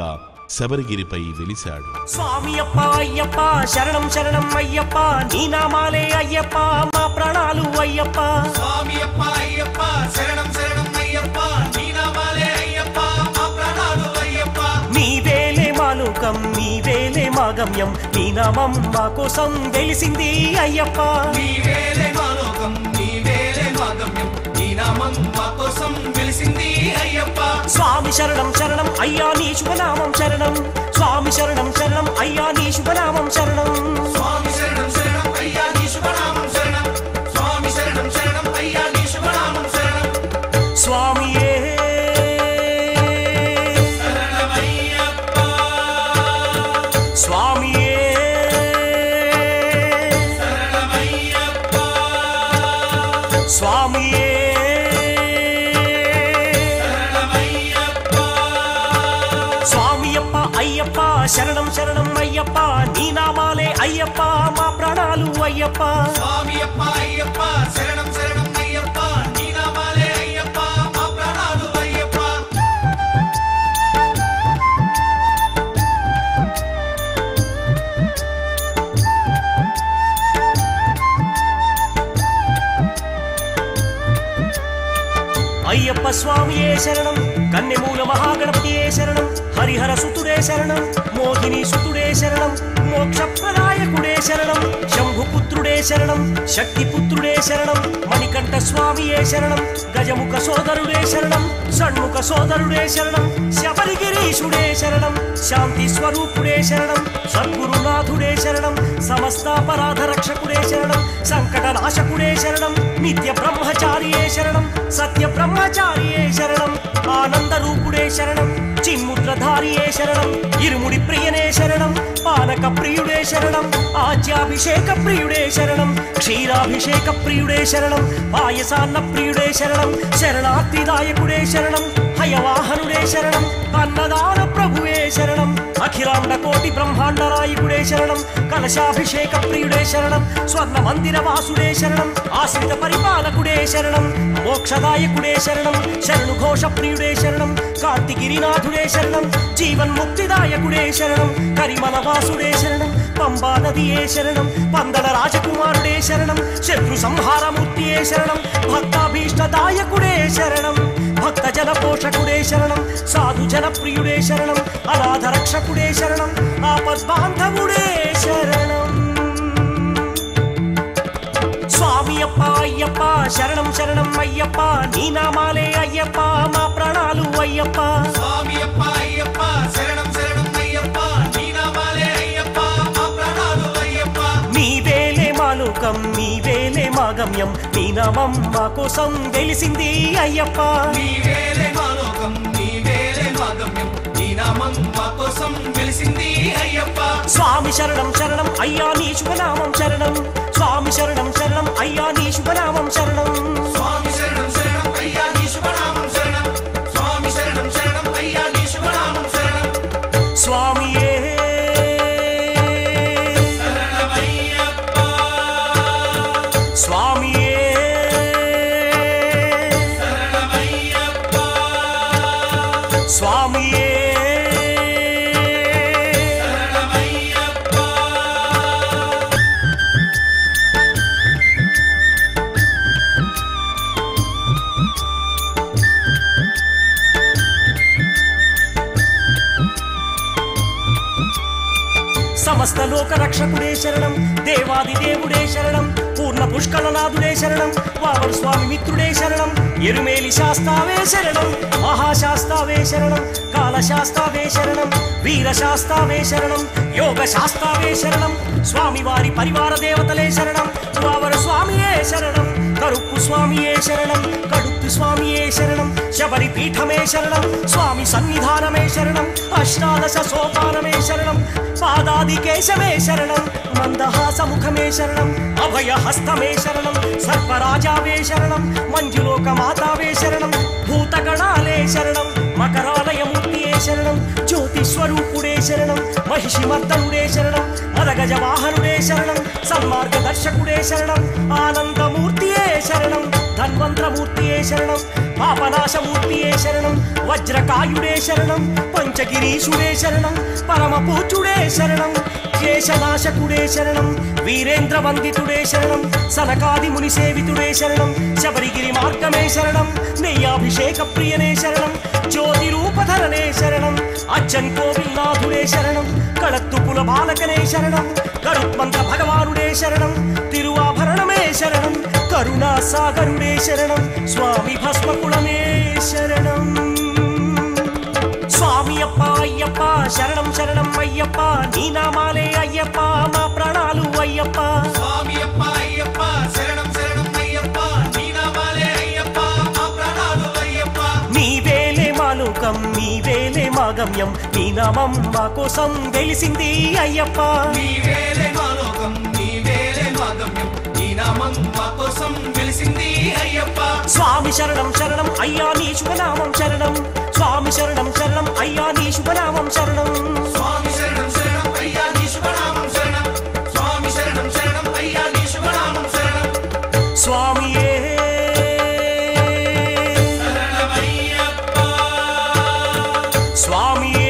[SPEAKER 1] శబరిగిరిపై వెలిశాడు.
[SPEAKER 2] స్వామి అప్ప అయ్యప్ప శరణం శరణం అయ్యప్ప నీ నామాలే అయ్యప్ప మా ప్రాణాలు అయ్యప్ప.
[SPEAKER 3] స్వామి అప్ప అయ్యప్ప శరణం శరణం అయ్యప్ప నీ నామాలే అయ్యప్ప మా ప్రాణాలు అయ్యప్ప.
[SPEAKER 2] నీవేలే మా లోకం నీవేలే మా గమ్యం నీ నామం మా కోసం వెలిసింది అయ్యప్ప.
[SPEAKER 3] నీవేలే మా లోకం నీవేలే మా గమ్యం నీ నామం మా కోసం వెలిసింది అయ్యప్ప.
[SPEAKER 2] స్వామి శరణం శరణం అయ్యా నీ శుభనామం శరణం. స్వామి శరణం శరణం అయ్యా నీ శుభనామం శరణం.
[SPEAKER 3] స్వామి శరణం శరణం అయ్యా నీ శుభనామం శరణం. స్వామి శరణం శరణం అయ్యా నీ శుభనామం శరణం.
[SPEAKER 2] స్వామియే
[SPEAKER 3] శరణమయ్యప్ప
[SPEAKER 2] స్వామియే
[SPEAKER 3] శరణమయ్యప్ప
[SPEAKER 2] స్వామియే
[SPEAKER 3] శరణమయ్యప్ప.
[SPEAKER 2] స్వామియప్ప అయ్యప్ప శరణం శరణం అయ్యప్ప నీ నామాలే అయ్యప్ప మా ప్రాణాలు అయ్యప్ప.
[SPEAKER 3] స్వామి అప్ప అయ్యప్ప శరణం శరణం అయ్యప్ప నీ నామాలే అయ్యప్ప మా ప్రాణాలు అయ్యప్ప.
[SPEAKER 2] అయ్యప్ప స్వామియే శరణం కన్నెమూల మహాగణపతియే శరణం హరిహర సుతుడే శరణం మోహిని సుతుడే శరణం మోక్షప్రదాయకుడే శరణం శంభుపుత్రుడే శరణం శక్తిపుత్రుడే శరణం మణికంఠ స్వామియే శరణం గజముఖ సోదరుడే శరణం షణ్ముఖ సోదరుడే శరణం శబరిగిరీశుడే శరణం శాంతి స్వరూపుడే శరణం సద్గురునాథుడే శరణం సమస్తాపరాధ రక్షకుడే శరణం సంకటనాశకుడే శరణం నిత్య బ్రహ్మచారియే శరణం సత్య బ్రహ్మచారియే శరణం ఆనంద రూపుడే శరణం చిన్ముద్రధారియే శరణం ఇరుముడి ప్రియనే శరణం పానక ప్రియుడే శరణం ఆజ్యాభిషేక ప్రియుడే శరణం క్షీరాభిషేక ప్రియుడే శరణం పాయసాన్న ప్రియుడే శరణం శరణార్థిదాయకుడే శరణం హయవాహనుడే శరణం అన్నదాన ప్రభువే శరణం అఖిలాండ కోటి బ్రహ్మాండ నాయకుడే శరణం కలశాభిషేక ప్రియుడే శరణం స్వర్ణ మందిర వాసుడే శరణం ఆశ్రిత పరిపాలకుడే శరణం మోక్షదాయకుడే శరణం శరణు ఘోష ప్రియుడే శరణం కార్తిగిరినాథుడే శరణం జీవన్ముక్తిదాయకుడే శరణం కరిమల వాసుడే శరణం పంబా నదియే శరణం పందల రాజకుమారుడే శరణం శత్రు సంహారమూర్తియే శరణం భక్తాభీష్టదాయకుడే శరణం భక్త జన పోషకుడే శరణం సాధు జన ప్రియుడే శరణం అనాథ రక్షకుడే శరణం ఆపద్బాంధవుడే శరణం. స్వామి అప్ప అయ్యప్ప శరణం శరణం అయ్యప్ప నీ నామాలే అయ్యప్ప మా ప్రాణాలు అయ్యప్ప.
[SPEAKER 3] స్వామి అప్ప అయ్యప్ప శరణం శరణం అయ్యప్ప నీ నామాలే అయ్యప్ప మా ప్రాణాలు అయ్యప్ప.
[SPEAKER 2] నీవేలే మా లోకం నీవేలే మా గమ్యం నీ నామం మా కోసం వెలిసింది అయ్యప్ప.
[SPEAKER 3] నీవేలే మా లోకం నీవేలే మా గమ్యం నీ నామం మా కోసం వెలిసింది అయ్యప్ప.
[SPEAKER 2] స్వామి శరణం శరణం అయ్యా నీ శుభనామం శరణం. స్వామి శరణం శరణం అయ్యా నీ శుభనామం శరణం.
[SPEAKER 3] స్వామి శరణం శరణం అయ్యా నీ శుభనామం శరణం. స్వామి శరణం శరణం అయ్యా నీ శుభనామం శరణం.
[SPEAKER 2] స్వామియే
[SPEAKER 3] శరణమయ్యప్ప
[SPEAKER 2] స్వామియే
[SPEAKER 3] శరణమయ్యప్ప
[SPEAKER 2] స్వామియే
[SPEAKER 3] శరణమయ్యప్ప.
[SPEAKER 2] సమస్త లోక రక్షకుడే శరణం దేవాది దేవుడే శరణం పూర్ణ పుష్కళనాథుడే శరణం వామన స్వామి మిత్రుడే శరణం ఎరుమేలి శాస్తావే శరణం మహాశాస్తావే శరణం కాళశాస్తావే శరణం వీరశాస్తావే శరణం యోగ శాస్తావే శరణం స్వామివారి పరివార దేవతలే శరణం వామన స్వామియే శరణం కరుప్పు స్వామియే శరణం కడుత్తు స్వామియే శరణం శబరి పీఠమే శరణం స్వామి సన్నిధానమే శరణం అష్టాదశ సోపానమే శరణం పాదాది కేశమే శరణం మందహాసముఖమే శరణం అభయ హస్తమే శరణం సర్పరాజావే శరణం మంజులోక మాతావే శరణం భూతగణాలే శరణం మకరాలయమూర్తియే శరణం జ్యోతి స్వరూపుడే శరణం మహిషిమర్దనుడే శరణం అదగజ వాహనుడే శరణం, సన్మార్గదర్శకుడే శరణం, ఆనందమూర్తియే శరణం, ధన్వంతరమూర్తియే శరణం, పాపనాశమూర్తియే శరణం, వజ్రకాయుడే శరణం, పంచగిరీశుడే శరణం, పరమ పూజ్యుడే శరణం, కేశనాశకుడే శరణం, వీరేంద్ర వందితుడే శరణం, సనకాది ముని సేవితుడే శరణం, శబరిగిరి మార్గమే శరణం, నెయ్యాభిషేక ప్రియనే శరణం, జ్యోతి రూపధరనే శరణం, అచ్చన్ కోవిల్నాథుడే శరణం, కళత్తుపుల బాలకనే శరణం, గరుత్మంత భగవానుడే శరణం, తిరువాభరణమే శరణం, కరుణా సాగరుడే శరణం, స్వామి భస్మకుళమే శరణం. స్వామి అప్ప అయ్యప్ప శరణం శరణం అయ్యప్ప, నీ నామాలే అయ్యప్ప మా ప్రాణాలు అయ్యప్ప.
[SPEAKER 3] స్వామి అప్ప అయ్యప్ప శరణం శరణం అయ్యప్ప, నీ నామాలే అయ్యప్ప మా ప్రాణాలు అయ్యప్ప.
[SPEAKER 2] నీవేలే మా లోకం, నీవేలే మా గమ్యం, నీ నామం మా కోసం వెలిసింది అయ్యప్ప.
[SPEAKER 3] నీవేలే మా లోకం, నీవేలే మా గమ్యం, నీ నామం మా కోసం వెలిసింది అయ్యప్ప.
[SPEAKER 2] స్వామి శరణం శరణం అయ్యా నీ శుభనామం శరణం, స్వామి శరణం శరణం అయ్యా నీ శుభనామం శరణం.
[SPEAKER 3] స్వామి శరణం శరణం అయ్యా నీ శుభనామం శరణం, స్వామి శరణం శరణం అయ్యా నీ శుభనామం శరణం.
[SPEAKER 2] స్వామియే
[SPEAKER 3] శరణమయ్యప్ప,
[SPEAKER 2] స్వామియే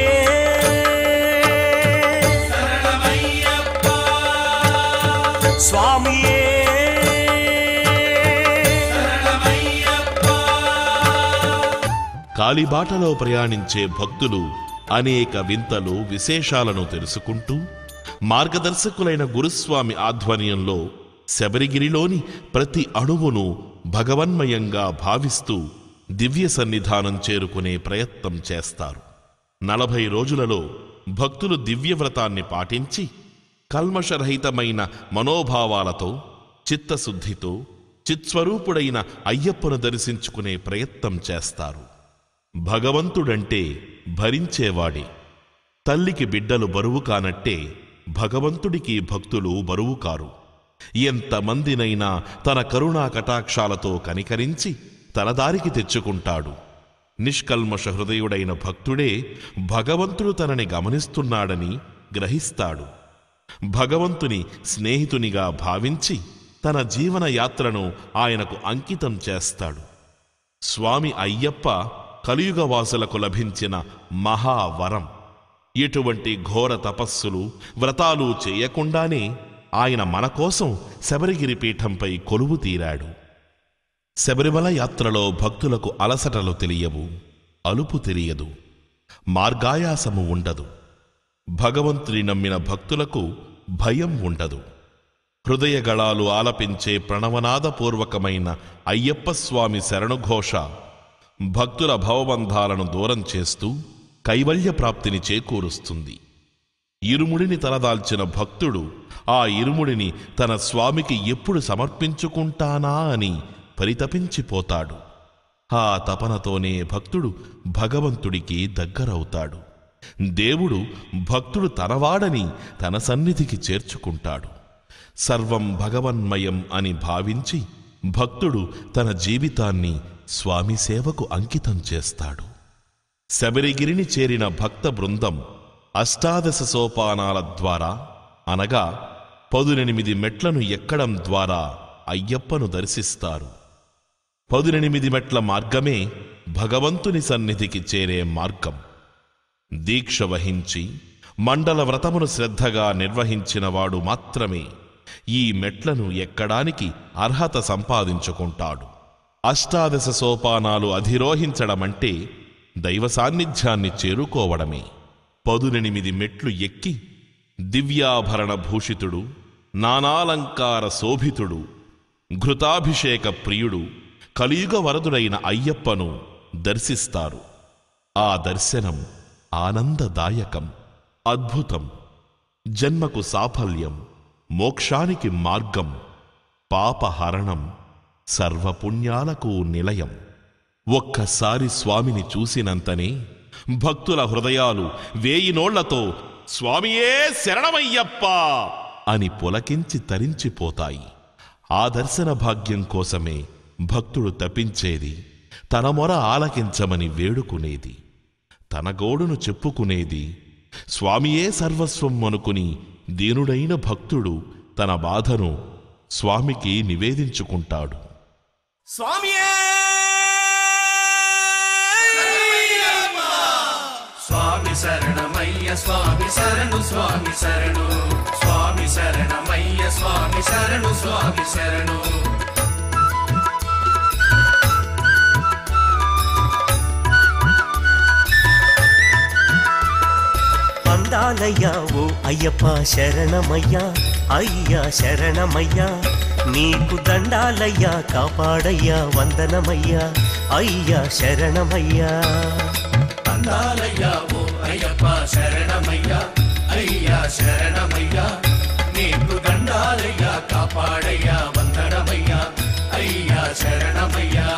[SPEAKER 3] శరణమయ్యప్ప,
[SPEAKER 2] స్వామియే
[SPEAKER 1] కాలిబాటలో ప్రయాణించే భక్తులు అనేక వింతలు విశేషాలను తెలుసుకుంటూ మార్గదర్శకులైన గురుస్వామి ఆధ్వర్యంలో శబరిగిరిలోని ప్రతి అణువును భగవన్మయంగా భావిస్తూ దివ్య సన్నిధానం చేరుకునే ప్రయత్నం చేస్తారు. 40 రోజులలో భక్తులు దివ్యవ్రతాన్ని పాటించి కల్మషరహితమైన మనోభావాలతో చిత్తశుద్ధితో చిత్స్వరూపుడైన అయ్యప్పను దర్శించుకునే ప్రయత్నం చేస్తారు. భగవంతుడంటే భరించేవాడే. తల్లికి బిడ్డలు బరువు కానట్టే భగవంతుడికి భక్తులు బరువు కారు. ఎంతమందినైనా తన కరుణా కటాక్షాలతో కనికరించి తన దారికి తెచ్చుకుంటాడు. నిష్కల్మష హృదయుడైన భక్తుడే భగవంతుడు తనని గమనిస్తున్నాడని గ్రహిస్తాడు. భగవంతుని స్నేహితునిగా భావించి తన జీవన యాత్రను ఆయనకు అంకితం చేస్తాడు. స్వామి అయ్యప్ప కలియుగవాసులకు లభించిన మహావరం. ఎటువంటి ఘోర తపస్సులు వ్రతాలు చేయకుండానే ఆయన మన కోసం శబరిగిరి పీఠంపై కొలువు తీరాడు. శబరిమల యాత్రలో భక్తులకు అలసటలు తెలియవు, అలుపు తెలియదు, మార్గాయాసము ఉండదు. భగవంతుని నమ్మిన భక్తులకు భయం ఉండదు. హృదయగళాలు ఆలపించే ప్రణవనాదపూర్వకమైన అయ్యప్ప స్వామి శరణుఘోష భక్తుల భవబంధాలను దూరం చేస్తూ కైవల్య ప్రాప్తిని చేకూరుస్తుంది. ఇరుముడిని తలదాల్చిన భక్తుడు ఆ ఇరుముడిని తన స్వామికి ఎప్పుడు సమర్పించుకుంటానా అని పరితపించిపోతాడు. ఆ తపనతోనే భక్తుడు భగవంతుడికి దగ్గరవుతాడు. దేవుడు భక్తుడు తనవాడని తన సన్నిధికి చేర్చుకుంటాడు. సర్వం భగవన్మయం అని భావించి భక్తుడు తన జీవితాన్ని స్వామి సేవకు అంకితం చేస్తాడు. శబరిగిరిని చేరిన భక్త బృందం 18 సోపానాల ద్వారా అనగా 18 మెట్లను ఎక్కడం ద్వారా అయ్యప్పను దర్శిస్తారు. 18 మెట్ల మార్గమే భగవంతుని సన్నిధికి చేరే మార్గం. దీక్ష వహించి మండల వ్రతమును శ్రద్ధగా నిర్వహించినవాడు మాత్రమే ఈ మెట్లను ఎక్కడానికి అర్హత సంపాదించుకుంటాడు. 18 సోపానాలు అధిరోహించడమంటే దైవ సాన్నిధ్యాన్ని చేరుకోవడమే. 18 మెట్లు ఎక్కి దివ్యాభరణ భూషితుడు, నానాలంకార శోభితుడు, ఘృతాభిషేక ప్రియుడు, కలియుగ వరదుడైన అయ్యప్పను దర్శిస్తారు. ఆ దర్శనం ఆనందదాయకం, అద్భుతం. జన్మకు సాఫల్యం, మోక్షానికి మార్గం, పాపహరణం, సర్వపుణ్యాలకు నిలయం. ఒక్కసారి స్వామిని చూసినంతనే భక్తుల హృదయాలు 1000 నోళ్లతో స్వామియే శరణమయ్యప్ప అని పులకించి తరించిపోతాయి. ఆ దర్శన భాగ్యం కోసమే భక్తుడు తపించేది, తన మొర ఆలకించమని వేడుకునేది, తన గోడును చెప్పుకునేది, స్వామియే సర్వస్వం అనుకుని దీనుడైన భక్తుడు తన బాధను స్వామికి నివేదించుకుంటాడు.
[SPEAKER 3] స్వామియే స్వామి శరణమయ్య స్వామి శరణు స్వామి శరణు స్వామి శరణమయ్య స్వామి శరణు స్వామి శరణు
[SPEAKER 2] అందాలయ్యా ఓ అయ్యప్ప శరణమయ్యా, అయ్యా శరణమయ్యా, నీకు దండాలయ్యా, కాపాడయ్యా వందనమయ్యా, అయ్యా శరణమయ్యా.
[SPEAKER 3] అందాలయ్యా ఓ అయ్యప్ప శరణమయ్యా, అయ్యా శరణమయ్యా, నీకు దండాలయ్యా, కాపాడయ్యా వందనమయ్యా, అయ్యా శరణమయ్యా.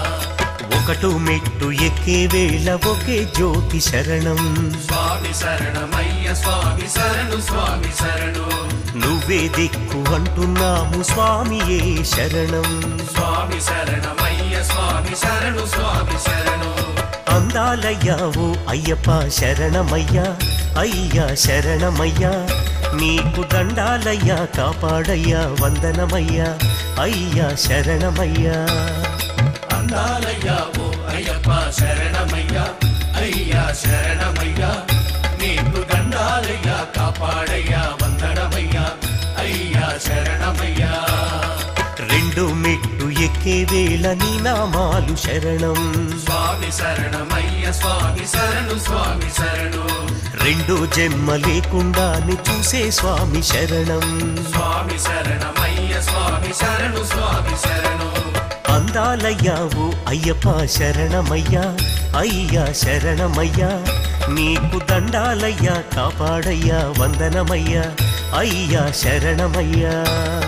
[SPEAKER 2] ఒకటు మెట్టు ఎక్కే వేళ ఒకే జ్యోతి శరణం,
[SPEAKER 3] స్వామి శరణమయ్య స్వామి శరణు స్వామి శరణు,
[SPEAKER 2] నువ్వే దిక్కు అంటున్నాము స్వామియే శరణం.
[SPEAKER 3] స్వామి శరణమయ్య స్వామి శరణు స్వామి శరణు.
[SPEAKER 2] అందాలయ్యా ఓ అయ్యప్ప శరణమయ్యా, అయ్యా శరణమయ్యా, నీకు దండాలయ్యా, కాపాడయ్యా వందనమయ్యా, అయ్యా శరణమయ్యా.
[SPEAKER 3] అందాలయ్యా ఓ అయ్యప్ప శరణమయ్యా, అయ్యా శరణమయ్యా, నీకు దండాలయ్యా, కాపాడయ్యా వందనమయ్యా, అయ్యా శరణమయ్యా.
[SPEAKER 2] రెండు మెట్టు ఎక్కే వేళ నీ నామాలు శరణం,
[SPEAKER 3] స్వామి శరణమయ్య స్వామి శరణు స్వామి శరణు,
[SPEAKER 2] రెండు జన్మ లేకుండా నీ చూసే స్వామి శరణం.
[SPEAKER 3] స్వామి శరణమయ్య స్వామి శరణు స్వామి శరణు.
[SPEAKER 2] అందాలయ్యా ఓ అయ్యప్ప శరణమయ్యా, అయ్యా శరణమయ్యా, నీకు దండాలయ్యా, కాపాడయ్యా వందనమయ్యా, అయ్యా శరణమయ్యా.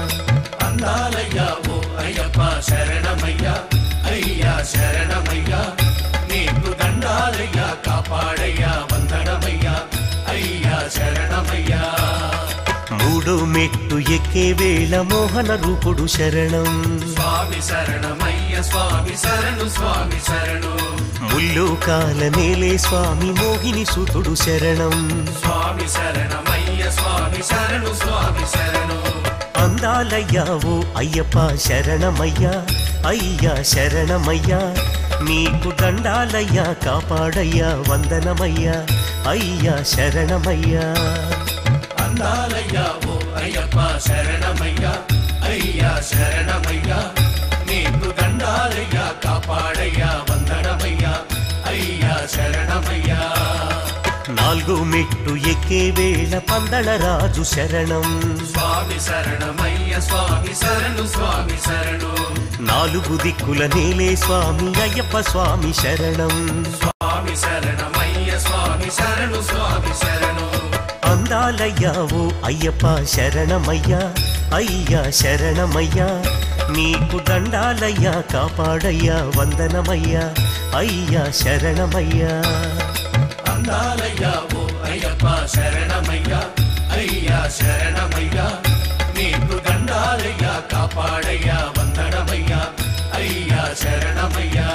[SPEAKER 3] అందాలయ్యా ఓ అయ్యప్ప శరణమయ్యా, అయ్యా శరణమయ్యా, నీకు దండాలయ్యా, కాపాడయ్యా వందనమయ్యా, అయ్యా శరణమయ్యా.
[SPEAKER 2] మూడో మెట్టు ఎక్కే వేళ మోహన రూపుడు శరణం,
[SPEAKER 3] స్వామి శరణమయ్య స్వామి శరణు స్వామి శరణు,
[SPEAKER 2] ముల్లోకాల నేలే స్వామి మోహిని సుతుడు శరణం.
[SPEAKER 3] స్వామి శరణమయ్య స్వామి శరణు స్వామి శరణు.
[SPEAKER 2] అందాలయ్యా ఓ అయ్యప్ప శరణమయ్యా, అయ్యా శరణమయ్యా, నీకు దండాలయ్యా, కాపాడయ్యా వందనమయ్యా, అయ్యా శరణమయ్యా.
[SPEAKER 3] అందాలయ్యా ఓ అయ్యప్ప శరణమయ్యా, అయ్యా శరణమయ్యా, నీకు దండాలయ్యా, కాపాడయ్యా వందనమయ్యా, అయ్యా శరణమయ్యా.
[SPEAKER 2] నాలుగో మెట్టు ఎక్కే వేళ పందళరాజు శరణం,
[SPEAKER 3] స్వామి శరణమయ్య స్వామి శరణు స్వామి శరణు,
[SPEAKER 2] నాలుగు దిక్కుల నేలే స్వామి అయ్యప్ప స్వామి శరణం.
[SPEAKER 3] స్వామి శరణమయ్య స్వామి శరణు స్వామి శరణు.
[SPEAKER 2] అందాలయ్యా ఓ అయ్యప్ప శరణమయ్యా, అయ్యా శరణమయ్యా, నీకు దండాలయ్యా, కాపాడయ్యా వందనమయ్యా, అయ్యా శరణమయ్యా.
[SPEAKER 3] అందాలయ్యా ఓ అయ్యప్ప శరణమయ్యా, అయ్యా శరణమయ్యా, నీకు దండాలయ్యా, కాపాడయ్యా వందనమయ్యా, అయ్యా శరణమయ్యా.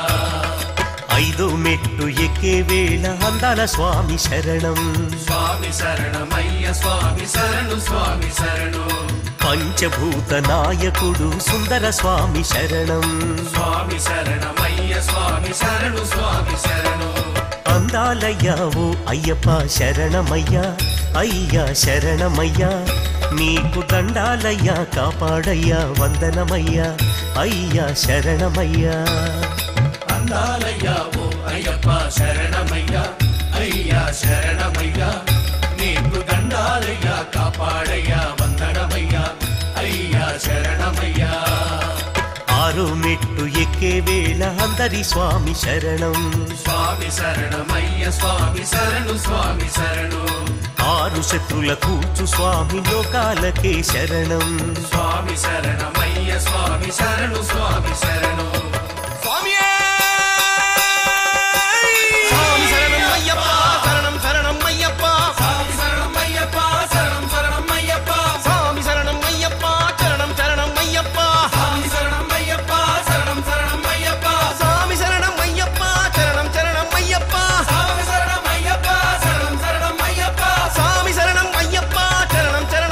[SPEAKER 2] ఐదో మెట్టు ఎక్కే వేళ అందాల స్వామి శరణం,
[SPEAKER 3] స్వామి శరణమయ్య స్వామి శరణు స్వామి శరణు,
[SPEAKER 2] పంచభూత నాయకుడు సుందర స్వామి శరణం.
[SPEAKER 3] స్వామి శరణమయ్య స్వామి శరణు స్వామి శరణు.
[SPEAKER 2] అందాలయ్యా ఓ అయ్యప్ప శరణమయ్యా, అయ్యా శరణమయ్యా, నీకు దండాలయ్యా, కాపాడయ్యా వందనమయ్యా, అయ్యా శరణమయ్యా.
[SPEAKER 3] అందాలయ్యా ఓ అయ్యప్ప శరణమయ్యా, అయ్యా శరణమయ్యా, నీకు దండాలయ్యా, కాపాడయ్యా వందనమయ్యా, అయ్యా శరణమయ్యా.
[SPEAKER 2] ఆరో మెట్టు ఎక్కే వేళ అందరి స్వామి శరణం,
[SPEAKER 3] స్వామి శరణమయ్య స్వామి శరణు స్వామి శరణు,
[SPEAKER 2] ఆరు శత్రుల కూర్చు స్వామి లోకాలకే శరణం.
[SPEAKER 3] స్వామి శరణమయ్య స్వామి శరణు స్వామి శరణు. స్వామియే
[SPEAKER 4] స్వామి శరణమయ్యప్ప శరణం శరణమయ్యప్ప,
[SPEAKER 3] స్వామి శరణమయ్యప్ప శరణం శరణమయ్యప్ప,
[SPEAKER 4] స్వామి శరణమయ్యప్ప శరణం శరణమయ్యప్ప,
[SPEAKER 3] స్వామి శరణమయ్యప్ప శరణం శరణమయ్యప్ప,
[SPEAKER 4] స్వామి శరణమయ్యప్ప శరణం శరణమయ్యప్ప,
[SPEAKER 3] స్వామి శరణమయ్యప్ప శరణం శరణమయ్యప్ప,
[SPEAKER 4] స్వామి శరణమయ్యప్ప శరణం శరణమయ్యప్ప,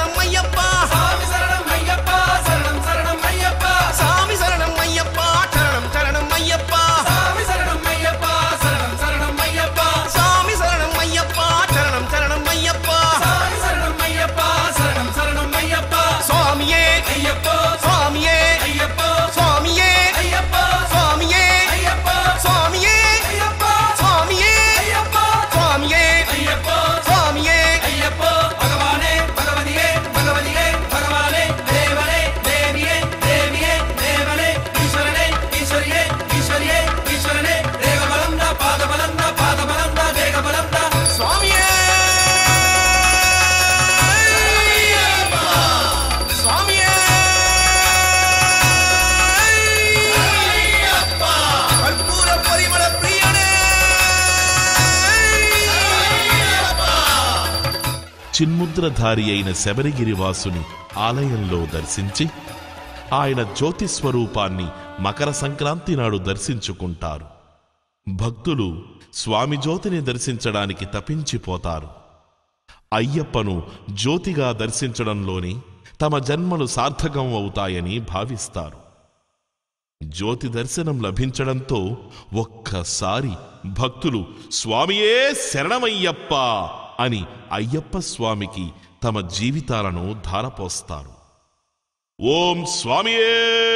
[SPEAKER 1] చిన్ముద్రధారి అయిన శబరిగిరివాసుని ఆలయంలో దర్శించి ఆయన జ్యోతి స్వరూపాన్ని మకర సంక్రాంతి నాడు దర్శించుకుంటారు. భక్తులు స్వామి జ్యోతిని దర్శించడానికి తపించిపోతారు. అయ్యప్పను జ్యోతిగా దర్శించడంలోనే తమ జన్మలు సార్థకం అవుతాయని భావిస్తారు. జ్యోతి దర్శనం లభించడంతో ఒక్కసారి భక్తులు స్వామియే శరణమయ్యప్ప అని అయ్యప్ప స్వామికి తమ జీవితాలను ధారపోస్తారు. ఓం స్వామియే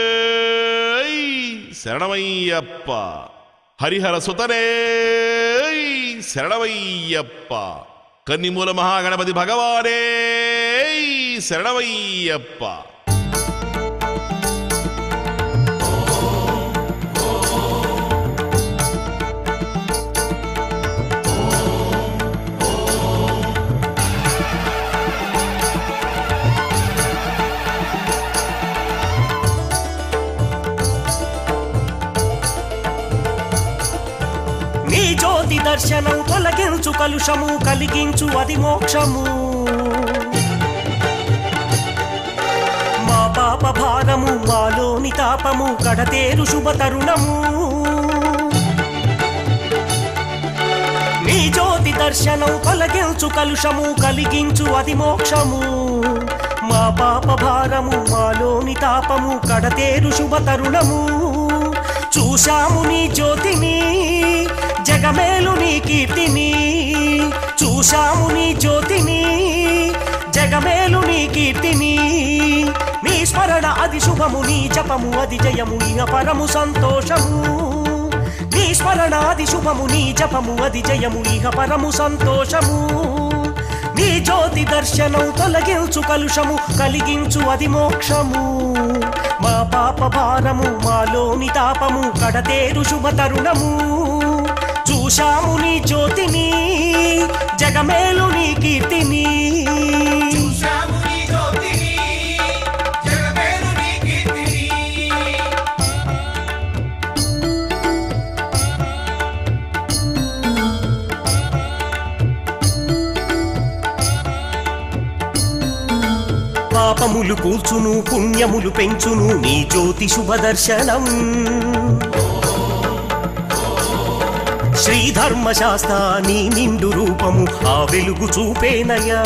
[SPEAKER 1] శరణమయ్యప్ప, హరిహర సుతనే శరణమయ్యప్ప, కన్నిమూల మహాగణపతి భగవానే శరణమయ్యప్ప.
[SPEAKER 2] నీ జ్యోతి దర్శనం తొలగించు కలుషము, కలిగించు అది మోక్షము. మా పాప భారము, మాలోని తాపము, కడతేరు శుభ తరుణము. నీ జ్యోతి దర్శనం తొలగించు కలుషము, కలిగించు అది మోక్షము. మా పాప భారము, మాలోని తాపము, కడతేరు శుభ తరుణము. చూశాము నీ జ్యోతిని, జగమేలు నీ కీర్తిని. చూశాము నీ జ్యోతిని, జగమేలు నీ కీర్తిని. నీ స్మరణ అది శుభము, నీ జపము అది జయము, ఇహ పరము సంతోషము. నీ స్మరణ అది శుభము, నీ జపము అది జయము, ఇహ పరము సంతోషము. నీ జ్యోతి దర్శనం తొలగించు కలుషము, కలిగించు అది మోక్షము. మా పాప భారము, మాలోని తాపము, కడతేరు శుభ తరుణము. చూశాము నీ జ్యోతిని, జగమేలు నీ కీర్తిని.
[SPEAKER 3] చూశాము నీ జ్యోతిని, జగమేలు నీ కీర్తిని.
[SPEAKER 2] పాపములు కూల్చును, పుణ్యములు పెంచును నీ జ్యోతి శుభ దర్శనం. శ్రీధర్మశాస్త్ర నీ నిండు రూపము ఆ వెలుగు చూపేనయ్యా.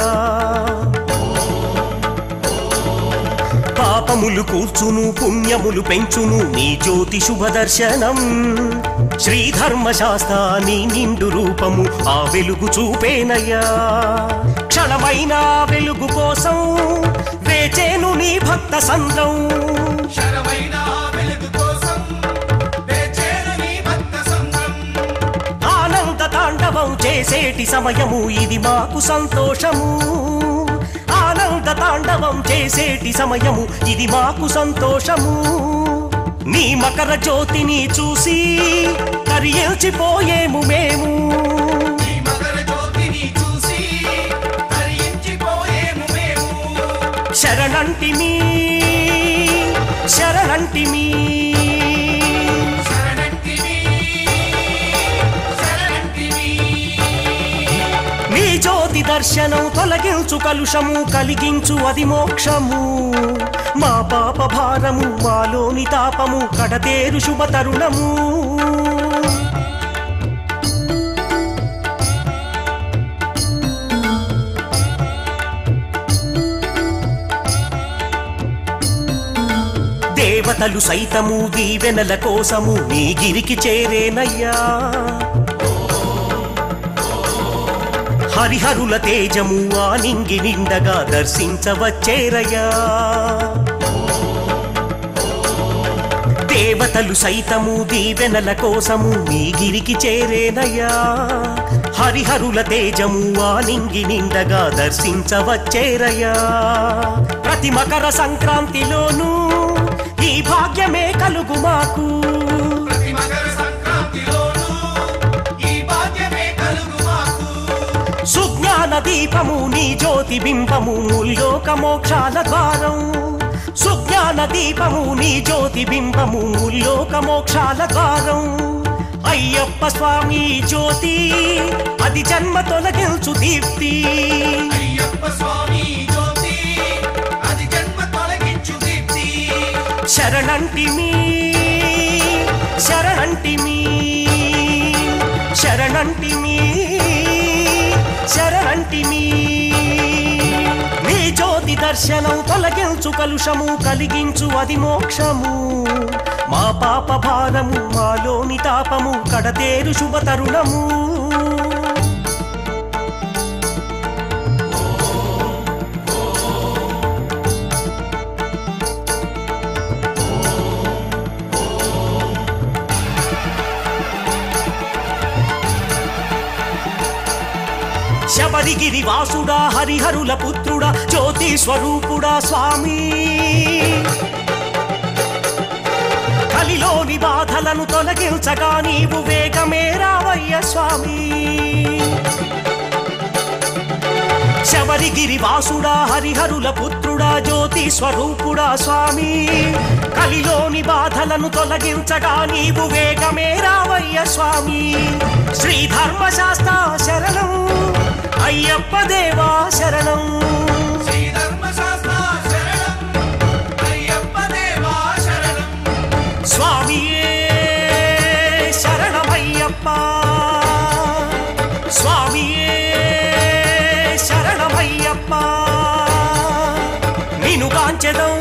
[SPEAKER 2] పాపములు కూల్చును, పుణ్యములు పెంచును నీ జ్యోతి శుభ దర్శనం. శ్రీధర్మశాస్త్ర నీ నిండు రూపము ఆ వెలుగు చూపేనయ్యా. క్షణమైన వెలుగు కోసం వేచేను నీ భక్త సంద్రం.
[SPEAKER 3] శరమైన వెలుగు కోసం వేచేను నీ భక్త సంద్రం.
[SPEAKER 2] ఆనంద తాండవం చేసేటి సమయము ఇది మాకు సంతోషము. ఆనంద తాండవం చేసేటి సమయము ఇది మాకు సంతోషము. నీ మకర జ్యోతిని చూసి కరియించిపోయేము మేము.
[SPEAKER 3] నీ మకర జ్యోతిని చూసి తరించిపోయేము మేము.
[SPEAKER 2] శరణంటిమి, శరణంటిమి.
[SPEAKER 3] శరణంటివి, శరణంటివి.
[SPEAKER 2] నీ జ్యోతి దర్శనం తొలగించు కలుషము, కలిగించు అది మోక్షము. మా పాప భారము, మాలోని తాపము, కడతేరు శుభ తరుణము. దేవతలు సైతము దీవెనల కోసము నీ గిరికి చేరేనయ్యా. హరిహరుల తేజము ఆ నింగి నిండగా దర్శించవచ్చేరయ్యా. దేవతలు సైతము దీవెనల కోసము నీ గిరికి చేరేనయ్యా. హరిహరుల తేజము ఆ నింగి నిండగా దర్శించవచ్చేరయ్యా. ప్రతి మకర సంక్రాంతిలోనూ ఈ భాగ్యమే కలుగు మాకు.
[SPEAKER 3] ప్రతి మకర సంక్రాంతిలోనూ ఈ భాగ్యమే కలుగు మాకు.
[SPEAKER 2] సుజ్ఞాన దీపము నీ జ్యోతి బింబము, ముల్లోక మోక్షాల ద్వారం. సుజ్ఞాన దీపము నీ జ్యోతి బింబము, ముల్లోక మోక్షాల ద్వారం. అయ్యప్ప స్వామి జ్యోతి అది జన్మ తొలగించు దీప్తి.
[SPEAKER 3] అయ్యప్ప స్వరూప స్వామి జ్యోతి అది జన్మ తొలగించు దీప్తి
[SPEAKER 2] శరణంటిమి శరణంటిమి శరణంటిమి శరణంటిమి నీ జ్యోతి దర్శనం తొలగించు కలుషము కలిగించు అది మోక్షము మా పాప భారము మాలోని తాపము కడతేరు శుభ తరుణము శబరిగిరి వాసుడా హరిహరుల పుత్రుడా జ్యోతి స్వరూపుడా స్వామి కలిలోని బాధలను తొలగించగా నీవు వేగమే రావయ్య స్వామి శబరిగిరి వాసుడా హరిహరుల పుత్రుడా జ్యోతి స్వరూపుడా స్వామి కలిలోని బాధలను తొలగించగా నీవు వేగమే రావయ్య స్వామి శ్రీ ధర్మశాస్త్ర శరణం అయ్యప్ప దేవా శరణం
[SPEAKER 3] శ్రీ ధర్మశాస్త్ర శరణం అయ్యప్ప దేవా శరణం
[SPEAKER 2] స్వామియే శరణమయ్యప్ప స్వామియే శరణమయ్యప్ప నిన్ను కాంచెదం